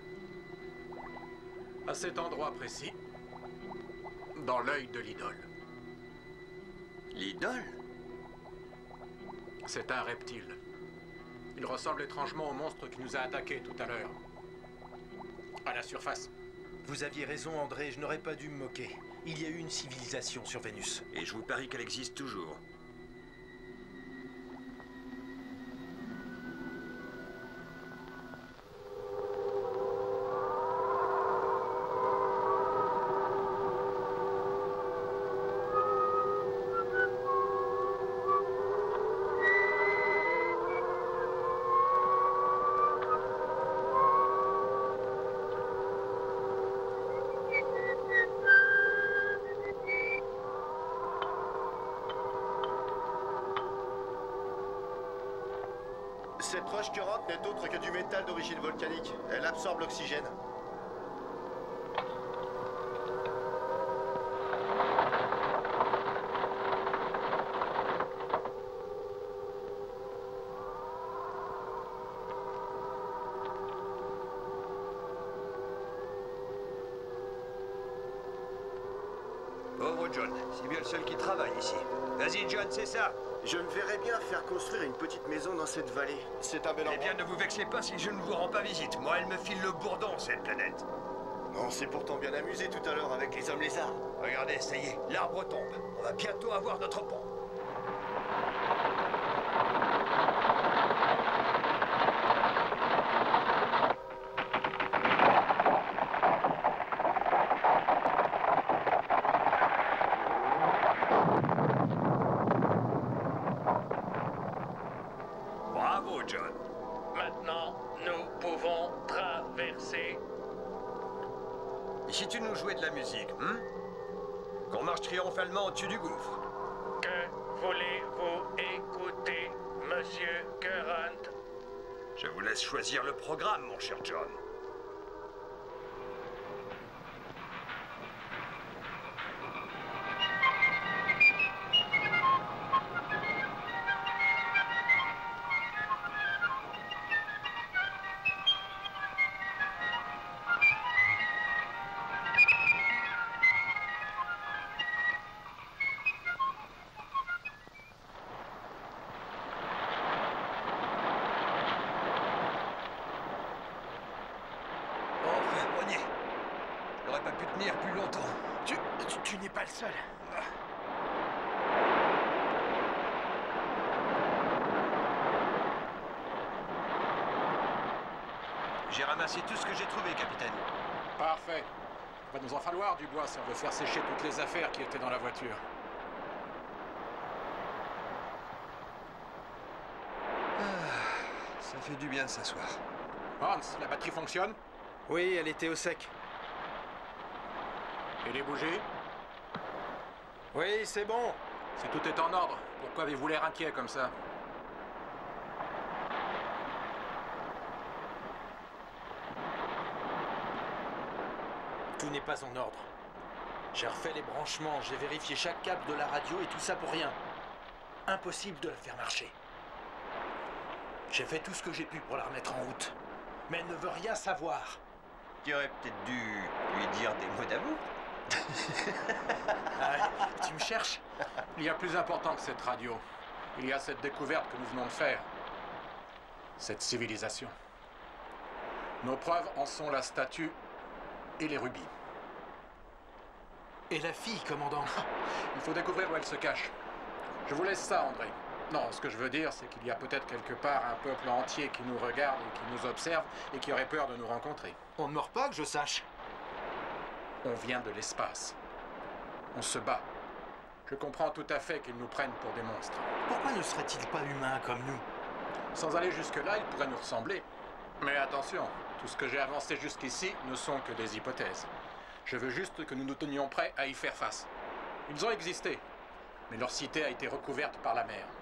À cet endroit précis, dans l'œil de l'idole. L'idole? C'est un reptile. Il ressemble étrangement au monstre qui nous a attaqués tout à l'heure. À la surface. Vous aviez raison, André, je n'aurais pas dû me moquer. Il y a eu une civilisation sur Vénus. Et je vous parie qu'elle existe toujours. Cette roche curante n'est autre que du métal d'origine volcanique. Elle absorbe l'oxygène. Pauvre John, c'est bien le seul qui travaille ici. Vas-y John, c'est ça. Je me verrais bien faire construire une petite maison dans cette vallée. C'est un bel Eh endroit. bien, ne vous vexez pas si je ne vous rends pas visite. Moi, elle me file le bourdon, cette planète. On s'est pourtant bien amusé tout à l'heure avec les hommes lézards. Regardez, ça y est, l'arbre tombe. On va bientôt avoir notre pont. Bravo, John. Maintenant, nous pouvons traverser. Et si tu nous jouais de la musique, qu'on marche triomphalement au-dessus du gouffre. Que voulez-vous écouter, Monsieur Current? Je vous laisse choisir le programme, mon cher John. Plus longtemps. Tu n'es pas le seul. J'ai ramassé tout ce que j'ai trouvé, capitaine. Parfait. Il va nous en falloir du bois si on veut faire sécher toutes les affaires qui étaient dans la voiture. Ça fait du bien de s'asseoir. Hans, la batterie fonctionne? Oui, elle était au sec. Et les bougies? Oui, c'est bon. Si tout est en ordre, pourquoi avez-vous l'air inquiet comme ça? Tout n'est pas en ordre. J'ai refait les branchements, j'ai vérifié chaque câble de la radio et tout ça pour rien. Impossible de la faire marcher. J'ai fait tout ce que j'ai pu pour la remettre en route. Mais elle ne veut rien savoir. Tu aurais peut-être dû lui dire des mots d'amour. Tu me cherches? Il y a plus important que cette radio. Il y a cette découverte que nous venons de faire. Cette civilisation. Nos preuves en sont la statue et les rubis. Et la fille, commandant? Il faut découvrir où elle se cache. Je vous laisse ça, André. Non, ce que je veux dire, c'est qu'il y a peut-être quelque part un peuple entier qui nous regarde et qui nous observe et qui aurait peur de nous rencontrer. On ne meurt pas, que je sache. On vient de l'espace. On se bat. Je comprends tout à fait qu'ils nous prennent pour des monstres. Pourquoi ne seraient-ils pas humains comme nous? Sans aller jusque-là, ils pourraient nous ressembler. Mais attention, tout ce que j'ai avancé jusqu'ici ne sont que des hypothèses. Je veux juste que nous nous tenions prêts à y faire face. Ils ont existé, mais leur cité a été recouverte par la mer.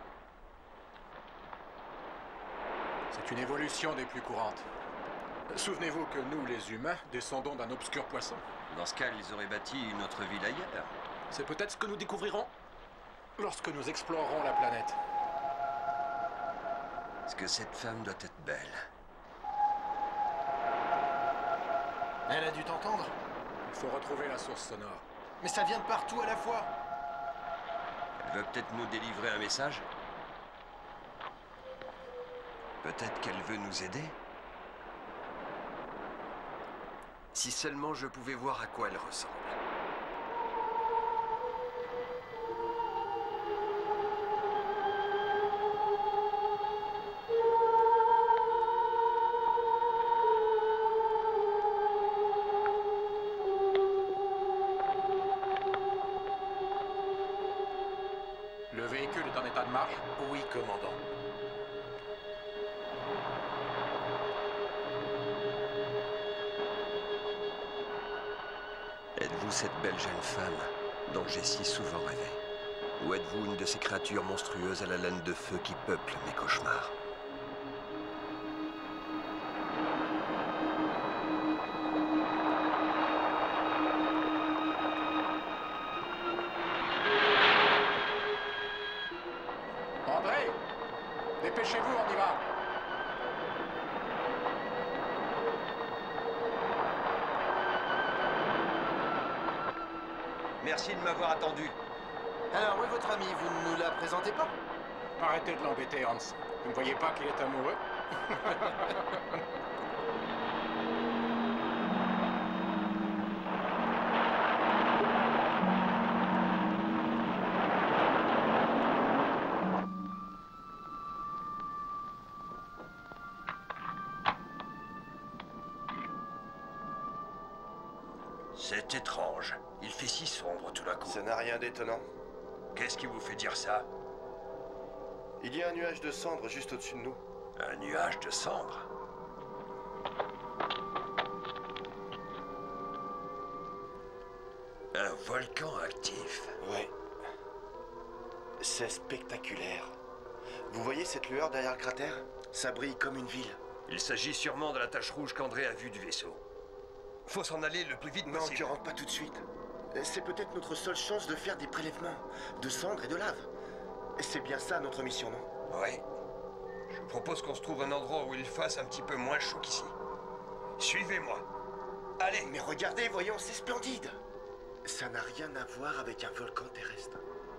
C'est une évolution des plus courantes. Souvenez-vous que nous, les humains, descendons d'un obscur poisson. Dans ce cas, ils auraient bâti une autre ville ailleurs. C'est peut-être ce que nous découvrirons lorsque nous explorerons la planète. Est-ce que cette femme doit être belle? Elle a dû t'entendre? Il faut retrouver la source sonore. Mais ça vient de partout à la fois. Elle veut peut-être nous délivrer un message? Peut-être qu'elle veut nous aider? Si seulement je pouvais voir à quoi elle ressemble. Le véhicule est en état de marche? Oui, commandant. Êtes-vous cette belle jeune femme dont j'ai si souvent rêvé? Ou êtes-vous une de ces créatures monstrueuses à la laine de feu qui peuplent mes cauchemars? André! Dépêchez-vous, on y va! Merci de m'avoir attendu. Alors, où est votre ami? Vous ne nous la présentez pas? Arrêtez de l'embêter, Hans. Vous ne voyez pas qu'il est amoureux? C'est étrange. Il fait si sombre tout d'un coup. Ça n'a rien d'étonnant. Qu'est-ce qui vous fait dire ça? Il y a un nuage de cendres juste au-dessus de nous. Un nuage de cendres? Un volcan actif. Ouais. C'est spectaculaire. Vous voyez cette lueur derrière le cratère? Ça brille comme une ville. Il s'agit sûrement de la tache rouge qu'André a vue du vaisseau. Faut s'en aller le plus vite Non, possible. tu rentres pas tout de suite. C'est peut-être notre seule chance de faire des prélèvements. De cendres et de lave. C'est bien ça notre mission, non? Oui. Je propose qu'on se trouve un endroit où il fasse un petit peu moins chaud qu'ici. Suivez-moi. Allez. Mais regardez, voyons, c'est splendide. Ça n'a rien à voir avec un volcan terrestre.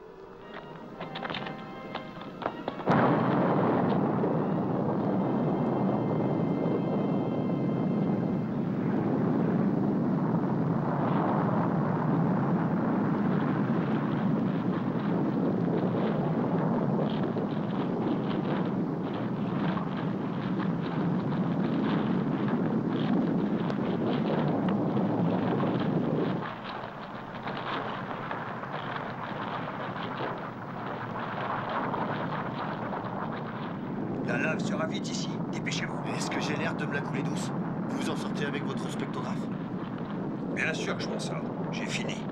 La lave sera vite ici. Dépêchez-vous. Est-ce que j'ai l'air de me la couler douce? Vous en sortez avec votre spectrographe? Bien sûr que je m'en sors. J'ai fini.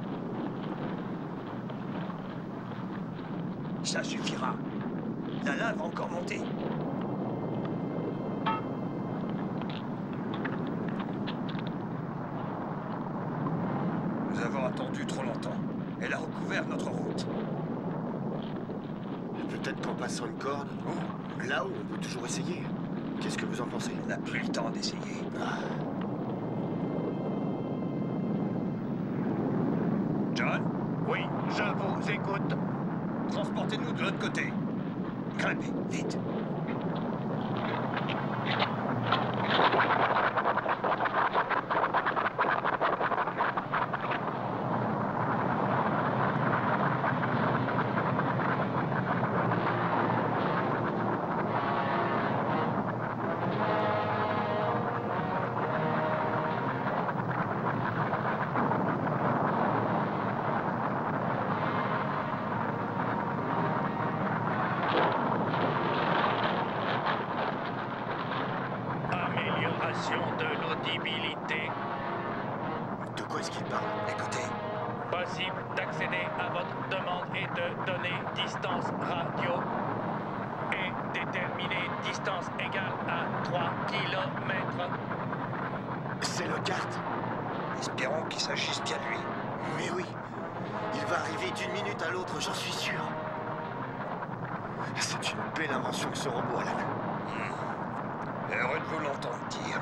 Ça suffira. La lave va encore monter. Nous avons attendu trop longtemps. Elle a recouvert notre route. Peut-être qu'en passant une corde, ou là-haut, on peut toujours essayer. Qu'est-ce que vous en pensez? On n'a plus le temps d'essayer. John? Oui, je vous écoute. Transportez-nous de l'autre côté. Grimpez, vite. Amélioration de l'audibilité. De quoi est-ce qu'il parle? Écoutez, Possible d'accéder à votre demande et de donner distance radio. Et déterminer distance égale à 3 km. C'est le kart. espérons qu'il s'agisse bien de lui. Mais oui, il va arriver d'une minute à l'autre, j'en suis sûr. C'est une belle invention que ce robot, Alan. Heureux de vous l'entendre dire.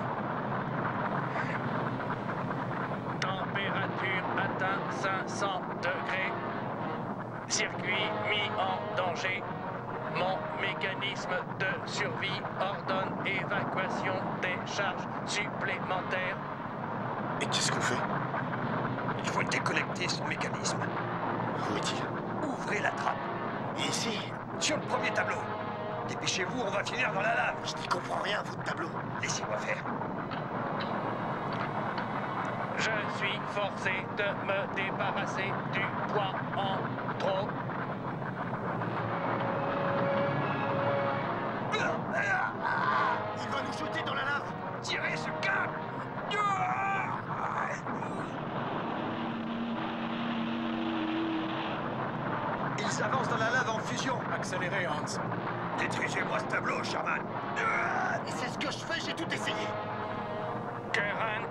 Température atteint 500 degrés. Circuit mis en danger. Mon mécanisme de survie ordonne évacuation des charges supplémentaires. Et qu'est-ce qu'on fait? Il faut déconnecter son mécanisme. Où est-il? Ouvrez la trappe. Ici? Sur le premier tableau. Dépêchez-vous, on va finir dans la lave. Je n'y comprends rien, votre tableau. Laissez-moi faire. Je suis forcé de me débarrasser du poids en trop. Il va nous jeter dans la lave. Tirez ce câble. Ils avancent dans la lave en fusion. Accélérez, Hans. Détruisez-moi ce tableau, Sherman. Et c'est ce que je fais, j'ai tout essayé. Current.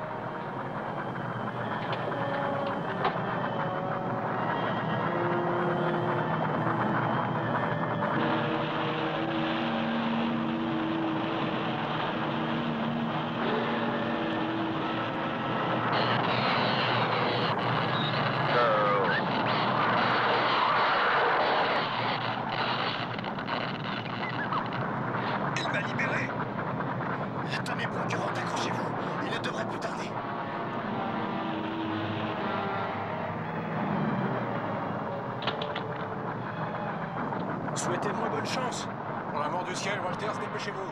Il m'a libéré. Tenez, procureur, accrochez-vous. Il ne devrait plus tarder. Souhaitez-moi bonne chance. Pour l'amour du ciel, Walters, dépêchez-vous.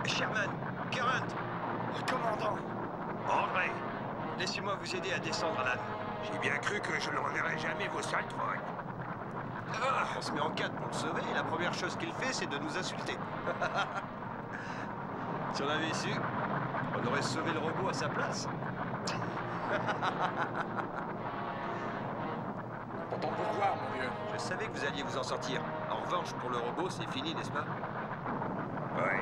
Sherman, Current, Commandant! André, laissez-moi vous aider à descendre, Alan. J'ai bien cru que je ne reverrai jamais vos sales drogues. On se met en quatre pour le sauver et la première chose qu'il fait, c'est de nous insulter. Si on avait su, on aurait sauvé le robot à sa place. Content de vous revoir, mon vieux. Je savais que vous alliez vous en sortir. En revanche, pour le robot, c'est fini, n'est-ce pas? Ouais.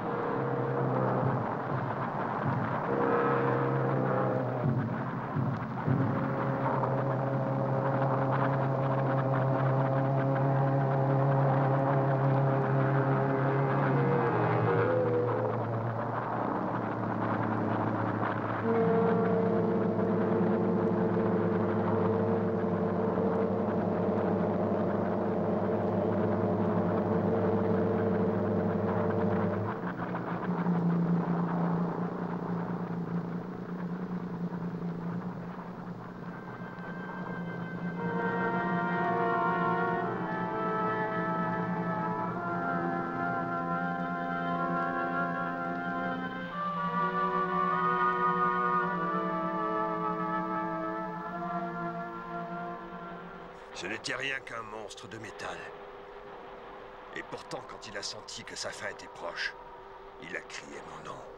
Ce n'était rien qu'un monstre de métal. Et pourtant, quand il a senti que sa fin était proche, il a crié mon nom.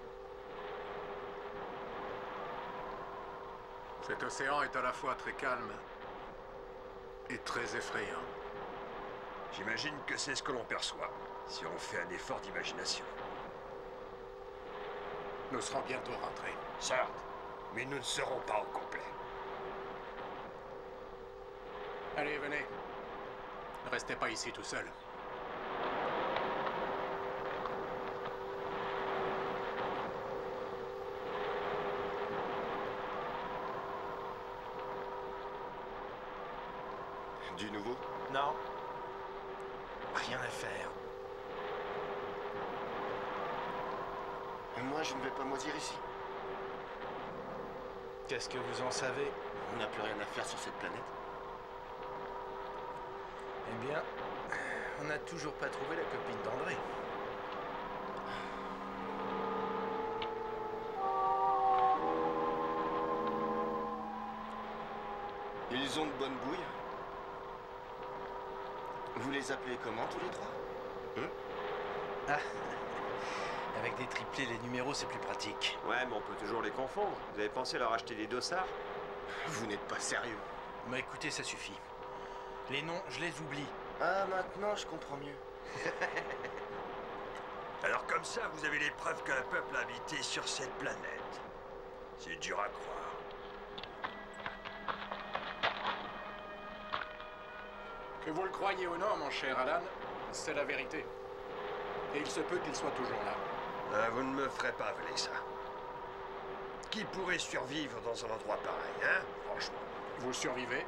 Cet océan est à la fois très calme et très effrayant. J'imagine que c'est ce que l'on perçoit, si on fait un effort d'imagination. Nous serons bientôt rentrés. Certes, mais nous ne serons pas au complet. Allez, venez. Ne restez pas ici tout seul. Du nouveau? Non. Rien à faire. Moi, je ne vais pas moisir ici. Qu'est-ce que vous en savez? On n'a plus rien à faire sur cette planète. Eh bien, on n'a toujours pas trouvé la copine d'André. Ils ont de bonnes bouilles. Vous les appelez comment, tous les trois? Ah, avec des triplés, les numéros, c'est plus pratique. Ouais, mais on peut toujours les confondre. Vous avez pensé leur acheter des dossards? Vous n'êtes pas sérieux. Bah écoutez, ça suffit. Les noms, je les oublie. Ah, maintenant, je comprends mieux. Alors comme ça, vous avez les preuves qu'un peuple a habité sur cette planète. C'est dur à croire. Que vous le croyez ou non, mon cher Alan, c'est la vérité. Et il se peut qu'il soit toujours là. Ah, vous ne me ferez pas avaler ça. Qui pourrait survivre dans un endroit pareil, hein? Franchement. Vous survivez.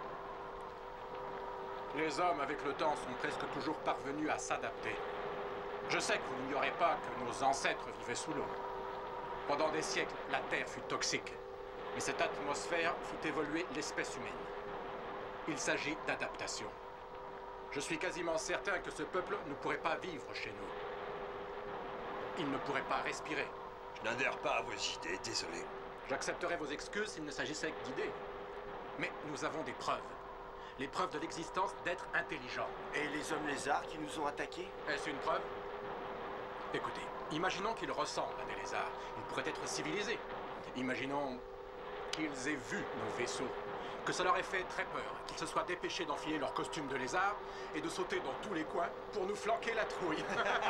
Les hommes, avec le temps, sont presque toujours parvenus à s'adapter. Je sais que vous n'ignorez pas que nos ancêtres vivaient sous l'eau. Pendant des siècles, la Terre fut toxique. Mais cette atmosphère fit évoluer l'espèce humaine. Il s'agit d'adaptation. Je suis quasiment certain que ce peuple ne pourrait pas vivre chez nous. Il ne pourrait pas respirer. Je n'adhère pas à vos idées, désolé. J'accepterais vos excuses s'il ne s'agissait que d'idées. Mais nous avons des preuves. Les preuves de l'existence d'êtres intelligents. Et les hommes lézards qui nous ont attaqués? Est-ce une preuve? Écoutez, imaginons qu'ils ressemblent à des lézards. Ils pourraient être civilisés. Imaginons qu'ils aient vu nos vaisseaux. Que ça leur ait fait très peur. Qu'ils se soient dépêchés d'enfiler leur costume de lézard et de sauter dans tous les coins pour nous flanquer la trouille.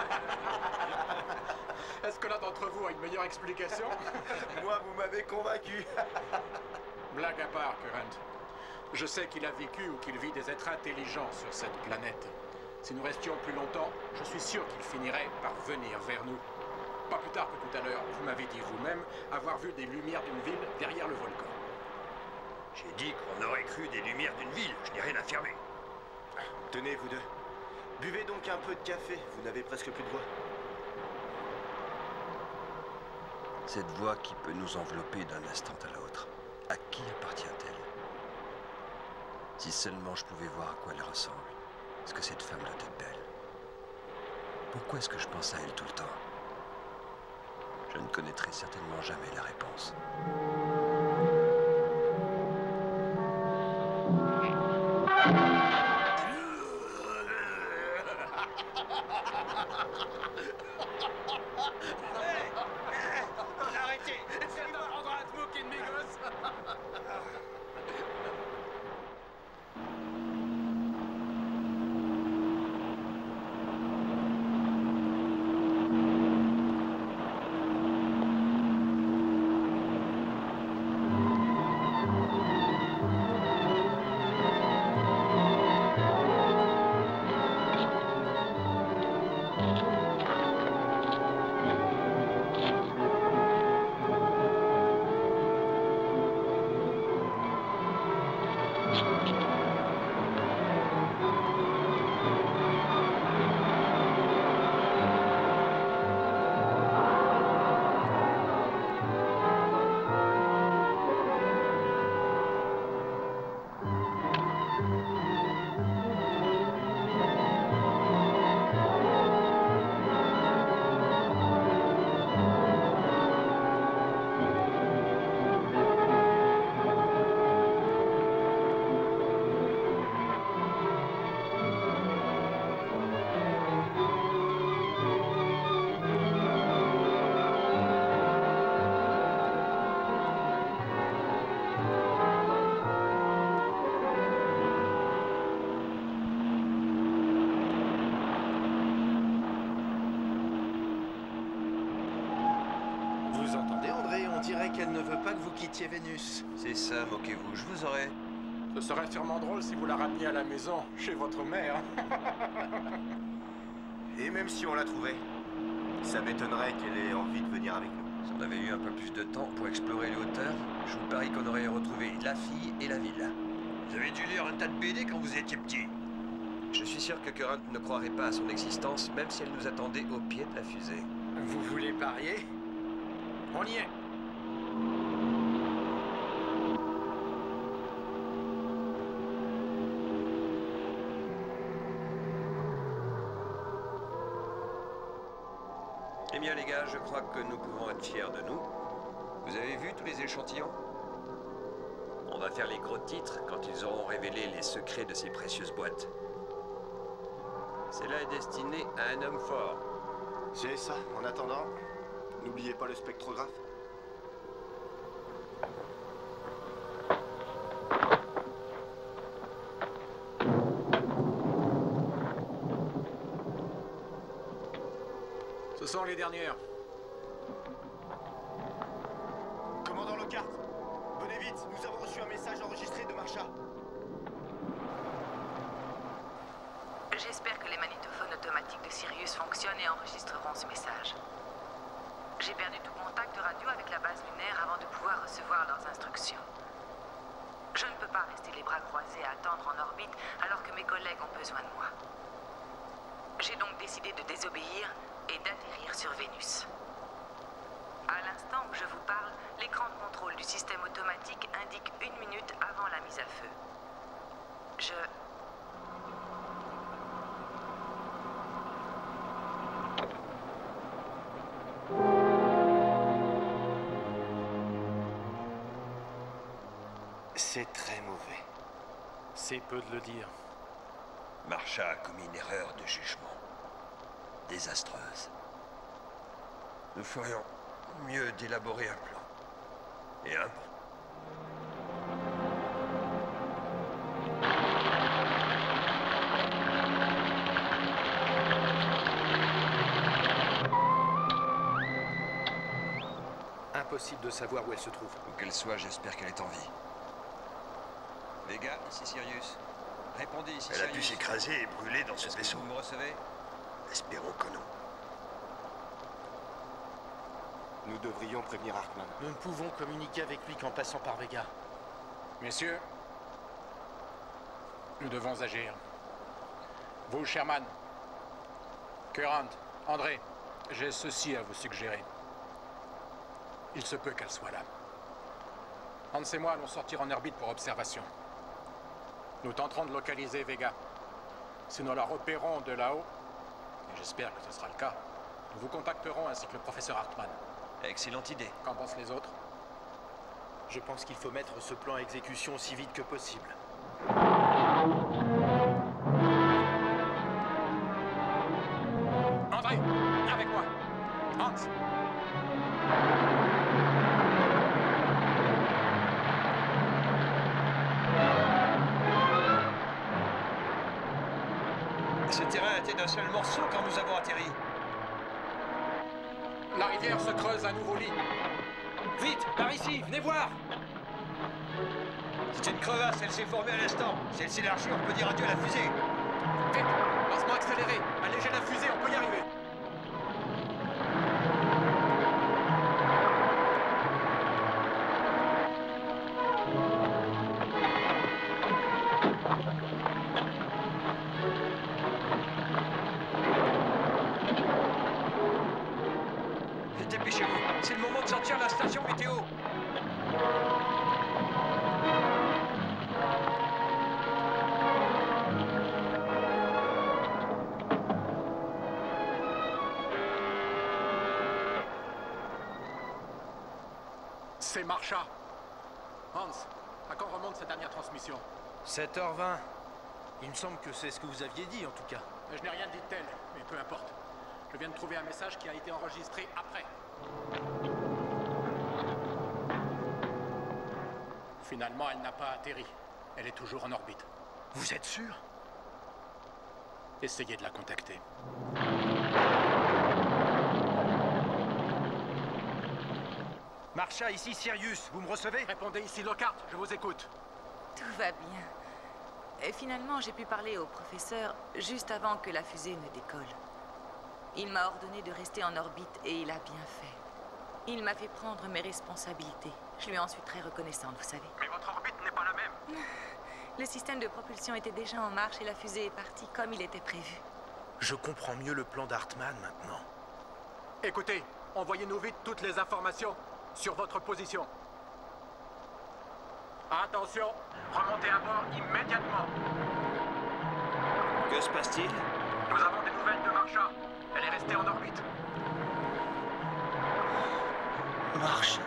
Est-ce que l'un d'entre vous a une meilleure explication? Moi, vous m'avez convaincu. Blague à part, Current. Je sais qu'il a vécu ou qu'il vit des êtres intelligents sur cette planète. Si nous restions plus longtemps, je suis sûr qu'il finirait par venir vers nous. Pas plus tard que tout à l'heure, vous m'avez dit vous-même avoir vu des lumières d'une ville derrière le volcan. J'ai dit qu'on aurait cru des lumières d'une ville. Je n'ai rien affirmé. Tenez, vous deux. Buvez donc un peu de café. Vous n'avez presque plus de voix. Cette voix qui peut nous envelopper d'un instant à l'autre, à qui appartient-elle? Si seulement je pouvais voir à quoi elle ressemble. Est-ce que cette femme doit être belle? Pourquoi est-ce que je pense à elle tout le temps? Je ne connaîtrai certainement jamais la réponse. Arrêtez! C'est pas rendre à te moquer de mes gosses! Vous entendez, André? On dirait qu'elle ne veut pas que vous quittiez Vénus. C'est ça, moquez-vous, je vous aurai. Ce serait sûrement drôle si vous la rameniez à la maison, chez votre mère. Et même si on la trouvait, ça m'étonnerait qu'elle ait envie de venir avec nous. Si on avait eu un peu plus de temps pour explorer les hauteurs, je vous parie qu'on aurait retrouvé la fille et la ville. Vous avez dû lire un tas de BD quand vous étiez petit. Je suis sûr que Current ne croirait pas à son existence, même si elle nous attendait au pied de la fusée. Vous voulez parier? On y est. Eh bien les gars, je crois que nous pouvons être fiers de nous. Vous avez vu tous les échantillons? On va faire les gros titres quand ils auront révélé les secrets de ces précieuses boîtes. Celle-là est destinée à un homme fort. C'est ça. En attendant, n'oubliez pas le spectrographe. Ce sont les dernières. Commandant Lockhart, venez vite. Nous avons reçu un message enregistré de Marsha. J'espère que les magnétophones automatiques de Sirius fonctionnent et enregistreront ce message. J'ai perdu tout contact radio avec la base lunaire avant de pouvoir recevoir leurs instructions. Je ne peux pas rester les bras croisés à attendre en orbite alors que mes collègues ont besoin de moi. J'ai donc décidé de désobéir et d'atterrir sur Vénus. À l'instant où je vous parle, l'écran de contrôle du système automatique indique 1 minute avant la mise à feu. C'est très mauvais. C'est peu de le dire. Marsha a commis une erreur de jugement. Désastreuse. Nous ferions mieux d'élaborer un plan. Et un bon. Impossible de savoir où elle se trouve. Où qu'elle soit, j'espère qu'elle est en vie. Les gars, ici Sirius. Répondez ici Sirius. Elle a pu s'écraser et brûler dans ce Est-ce que vaisseau. vous me recevez? Espérons que non. Nous devrions prévenir Hartman. Nous ne pouvons communiquer avec lui qu'en passant par Vega. Messieurs, nous devons agir. Vous, Sherman, Current, André, j'ai ceci à vous suggérer. Il se peut qu'elle soit là. Hans et moi allons sortir en orbite pour observation. Nous tenterons de localiser Vega. Si nous la repérons de là-haut, et j'espère que ce sera le cas, nous vous contacterons ainsi que le professeur Hartman. Excellente idée. Qu'en pensent les autres? Je pense qu'il faut mettre ce plan à exécution aussi vite que possible. André, avec moi. Hans. Ce terrain était d'un seul morceau quand nous avons atterri. La rivière se creuse un nouveau lit. Vite, par ici, venez voir! C'est une crevasse, elle s'est formée à l'instant. Si elle s'élargit, on peut dire adieu à la fusée. Vite, lancement accéléré. Allégez la fusée, on peut y arriver. Dépêchez-vous, c'est le moment de sortir la station météo. C'est Marcha. Hans, à quand remonte cette dernière transmission? 7h20. Il me semble que c'est ce que vous aviez dit, en tout cas. Je n'ai rien dit de tel, mais peu importe. Je viens de trouver un message qui a été enregistré après. Finalement, elle n'a pas atterri. Elle est toujours en orbite. Vous êtes sûr? Essayez de la contacter. Marcha, ici Sirius, vous me recevez? Répondez ici Lockhart, je vous écoute. Tout va bien. Et finalement, j'ai pu parler au professeur juste avant que la fusée ne décolle. Il m'a ordonné de rester en orbite et il a bien fait. Il m'a fait prendre mes responsabilités. Je lui en suis très reconnaissante, vous savez. Mais votre orbite n'est pas la même. Le système de propulsion était déjà en marche et la fusée est partie comme il était prévu. Je comprends mieux le plan d'Hartmann maintenant. Écoutez, envoyez-nous vite toutes les informations sur votre position. Attention, Remontez à bord immédiatement. Que se passe-t-il? Nous avons des nouvelles de Marcha. Elle est restée en orbite. Marche.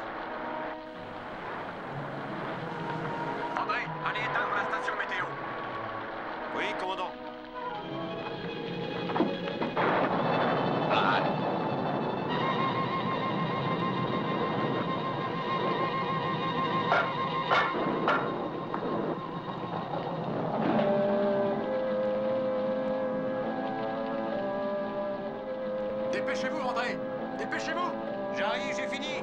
André, allez éteindre la station météo. Oui, commandant. dépêchez-vous, André. Dépêchez-vous. J'arrive, j'ai fini.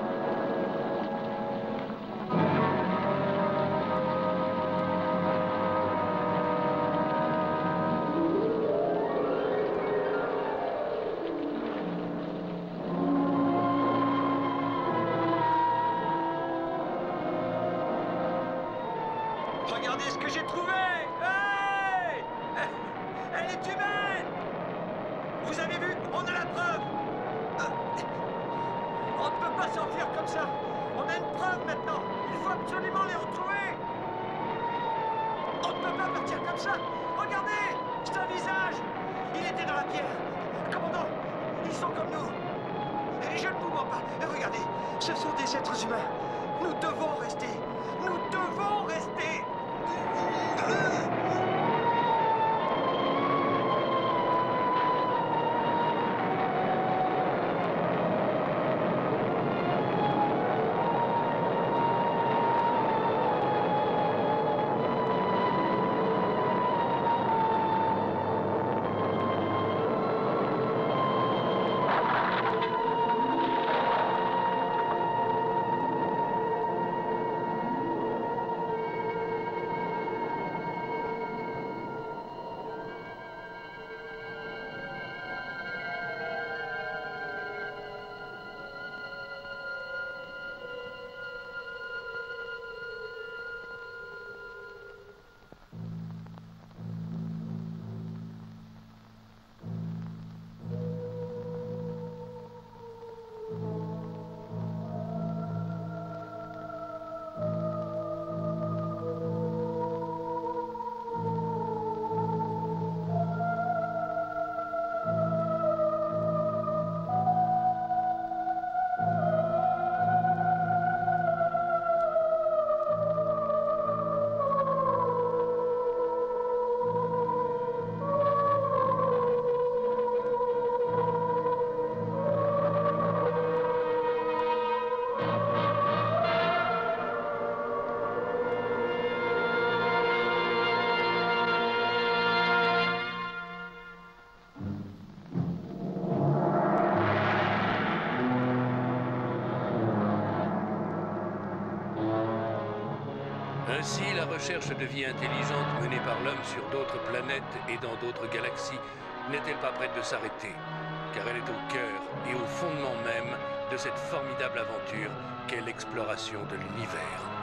Regardez ce que j'ai trouvé! Hey! Elle est humaine! Vous avez vu? On a la preuve! On ne peut pas s'enfuir comme ça! On a une preuve maintenant! Il faut absolument les retrouver! On ne peut pas partir comme ça! Regardez! C'est un visage! Il était dans la pierre! Commandant! Ils sont comme nous! Et je ne vous mens pas! Regardez! Ce sont des êtres humains! Nous devons rester! Nous devons rester! Ainsi, la recherche de vie intelligente menée par l'homme sur d'autres planètes et dans d'autres galaxies n'est-elle pas prête de s'arrêter? Car elle est au cœur et au fondement même de cette formidable aventure qu'est l'exploration de l'univers.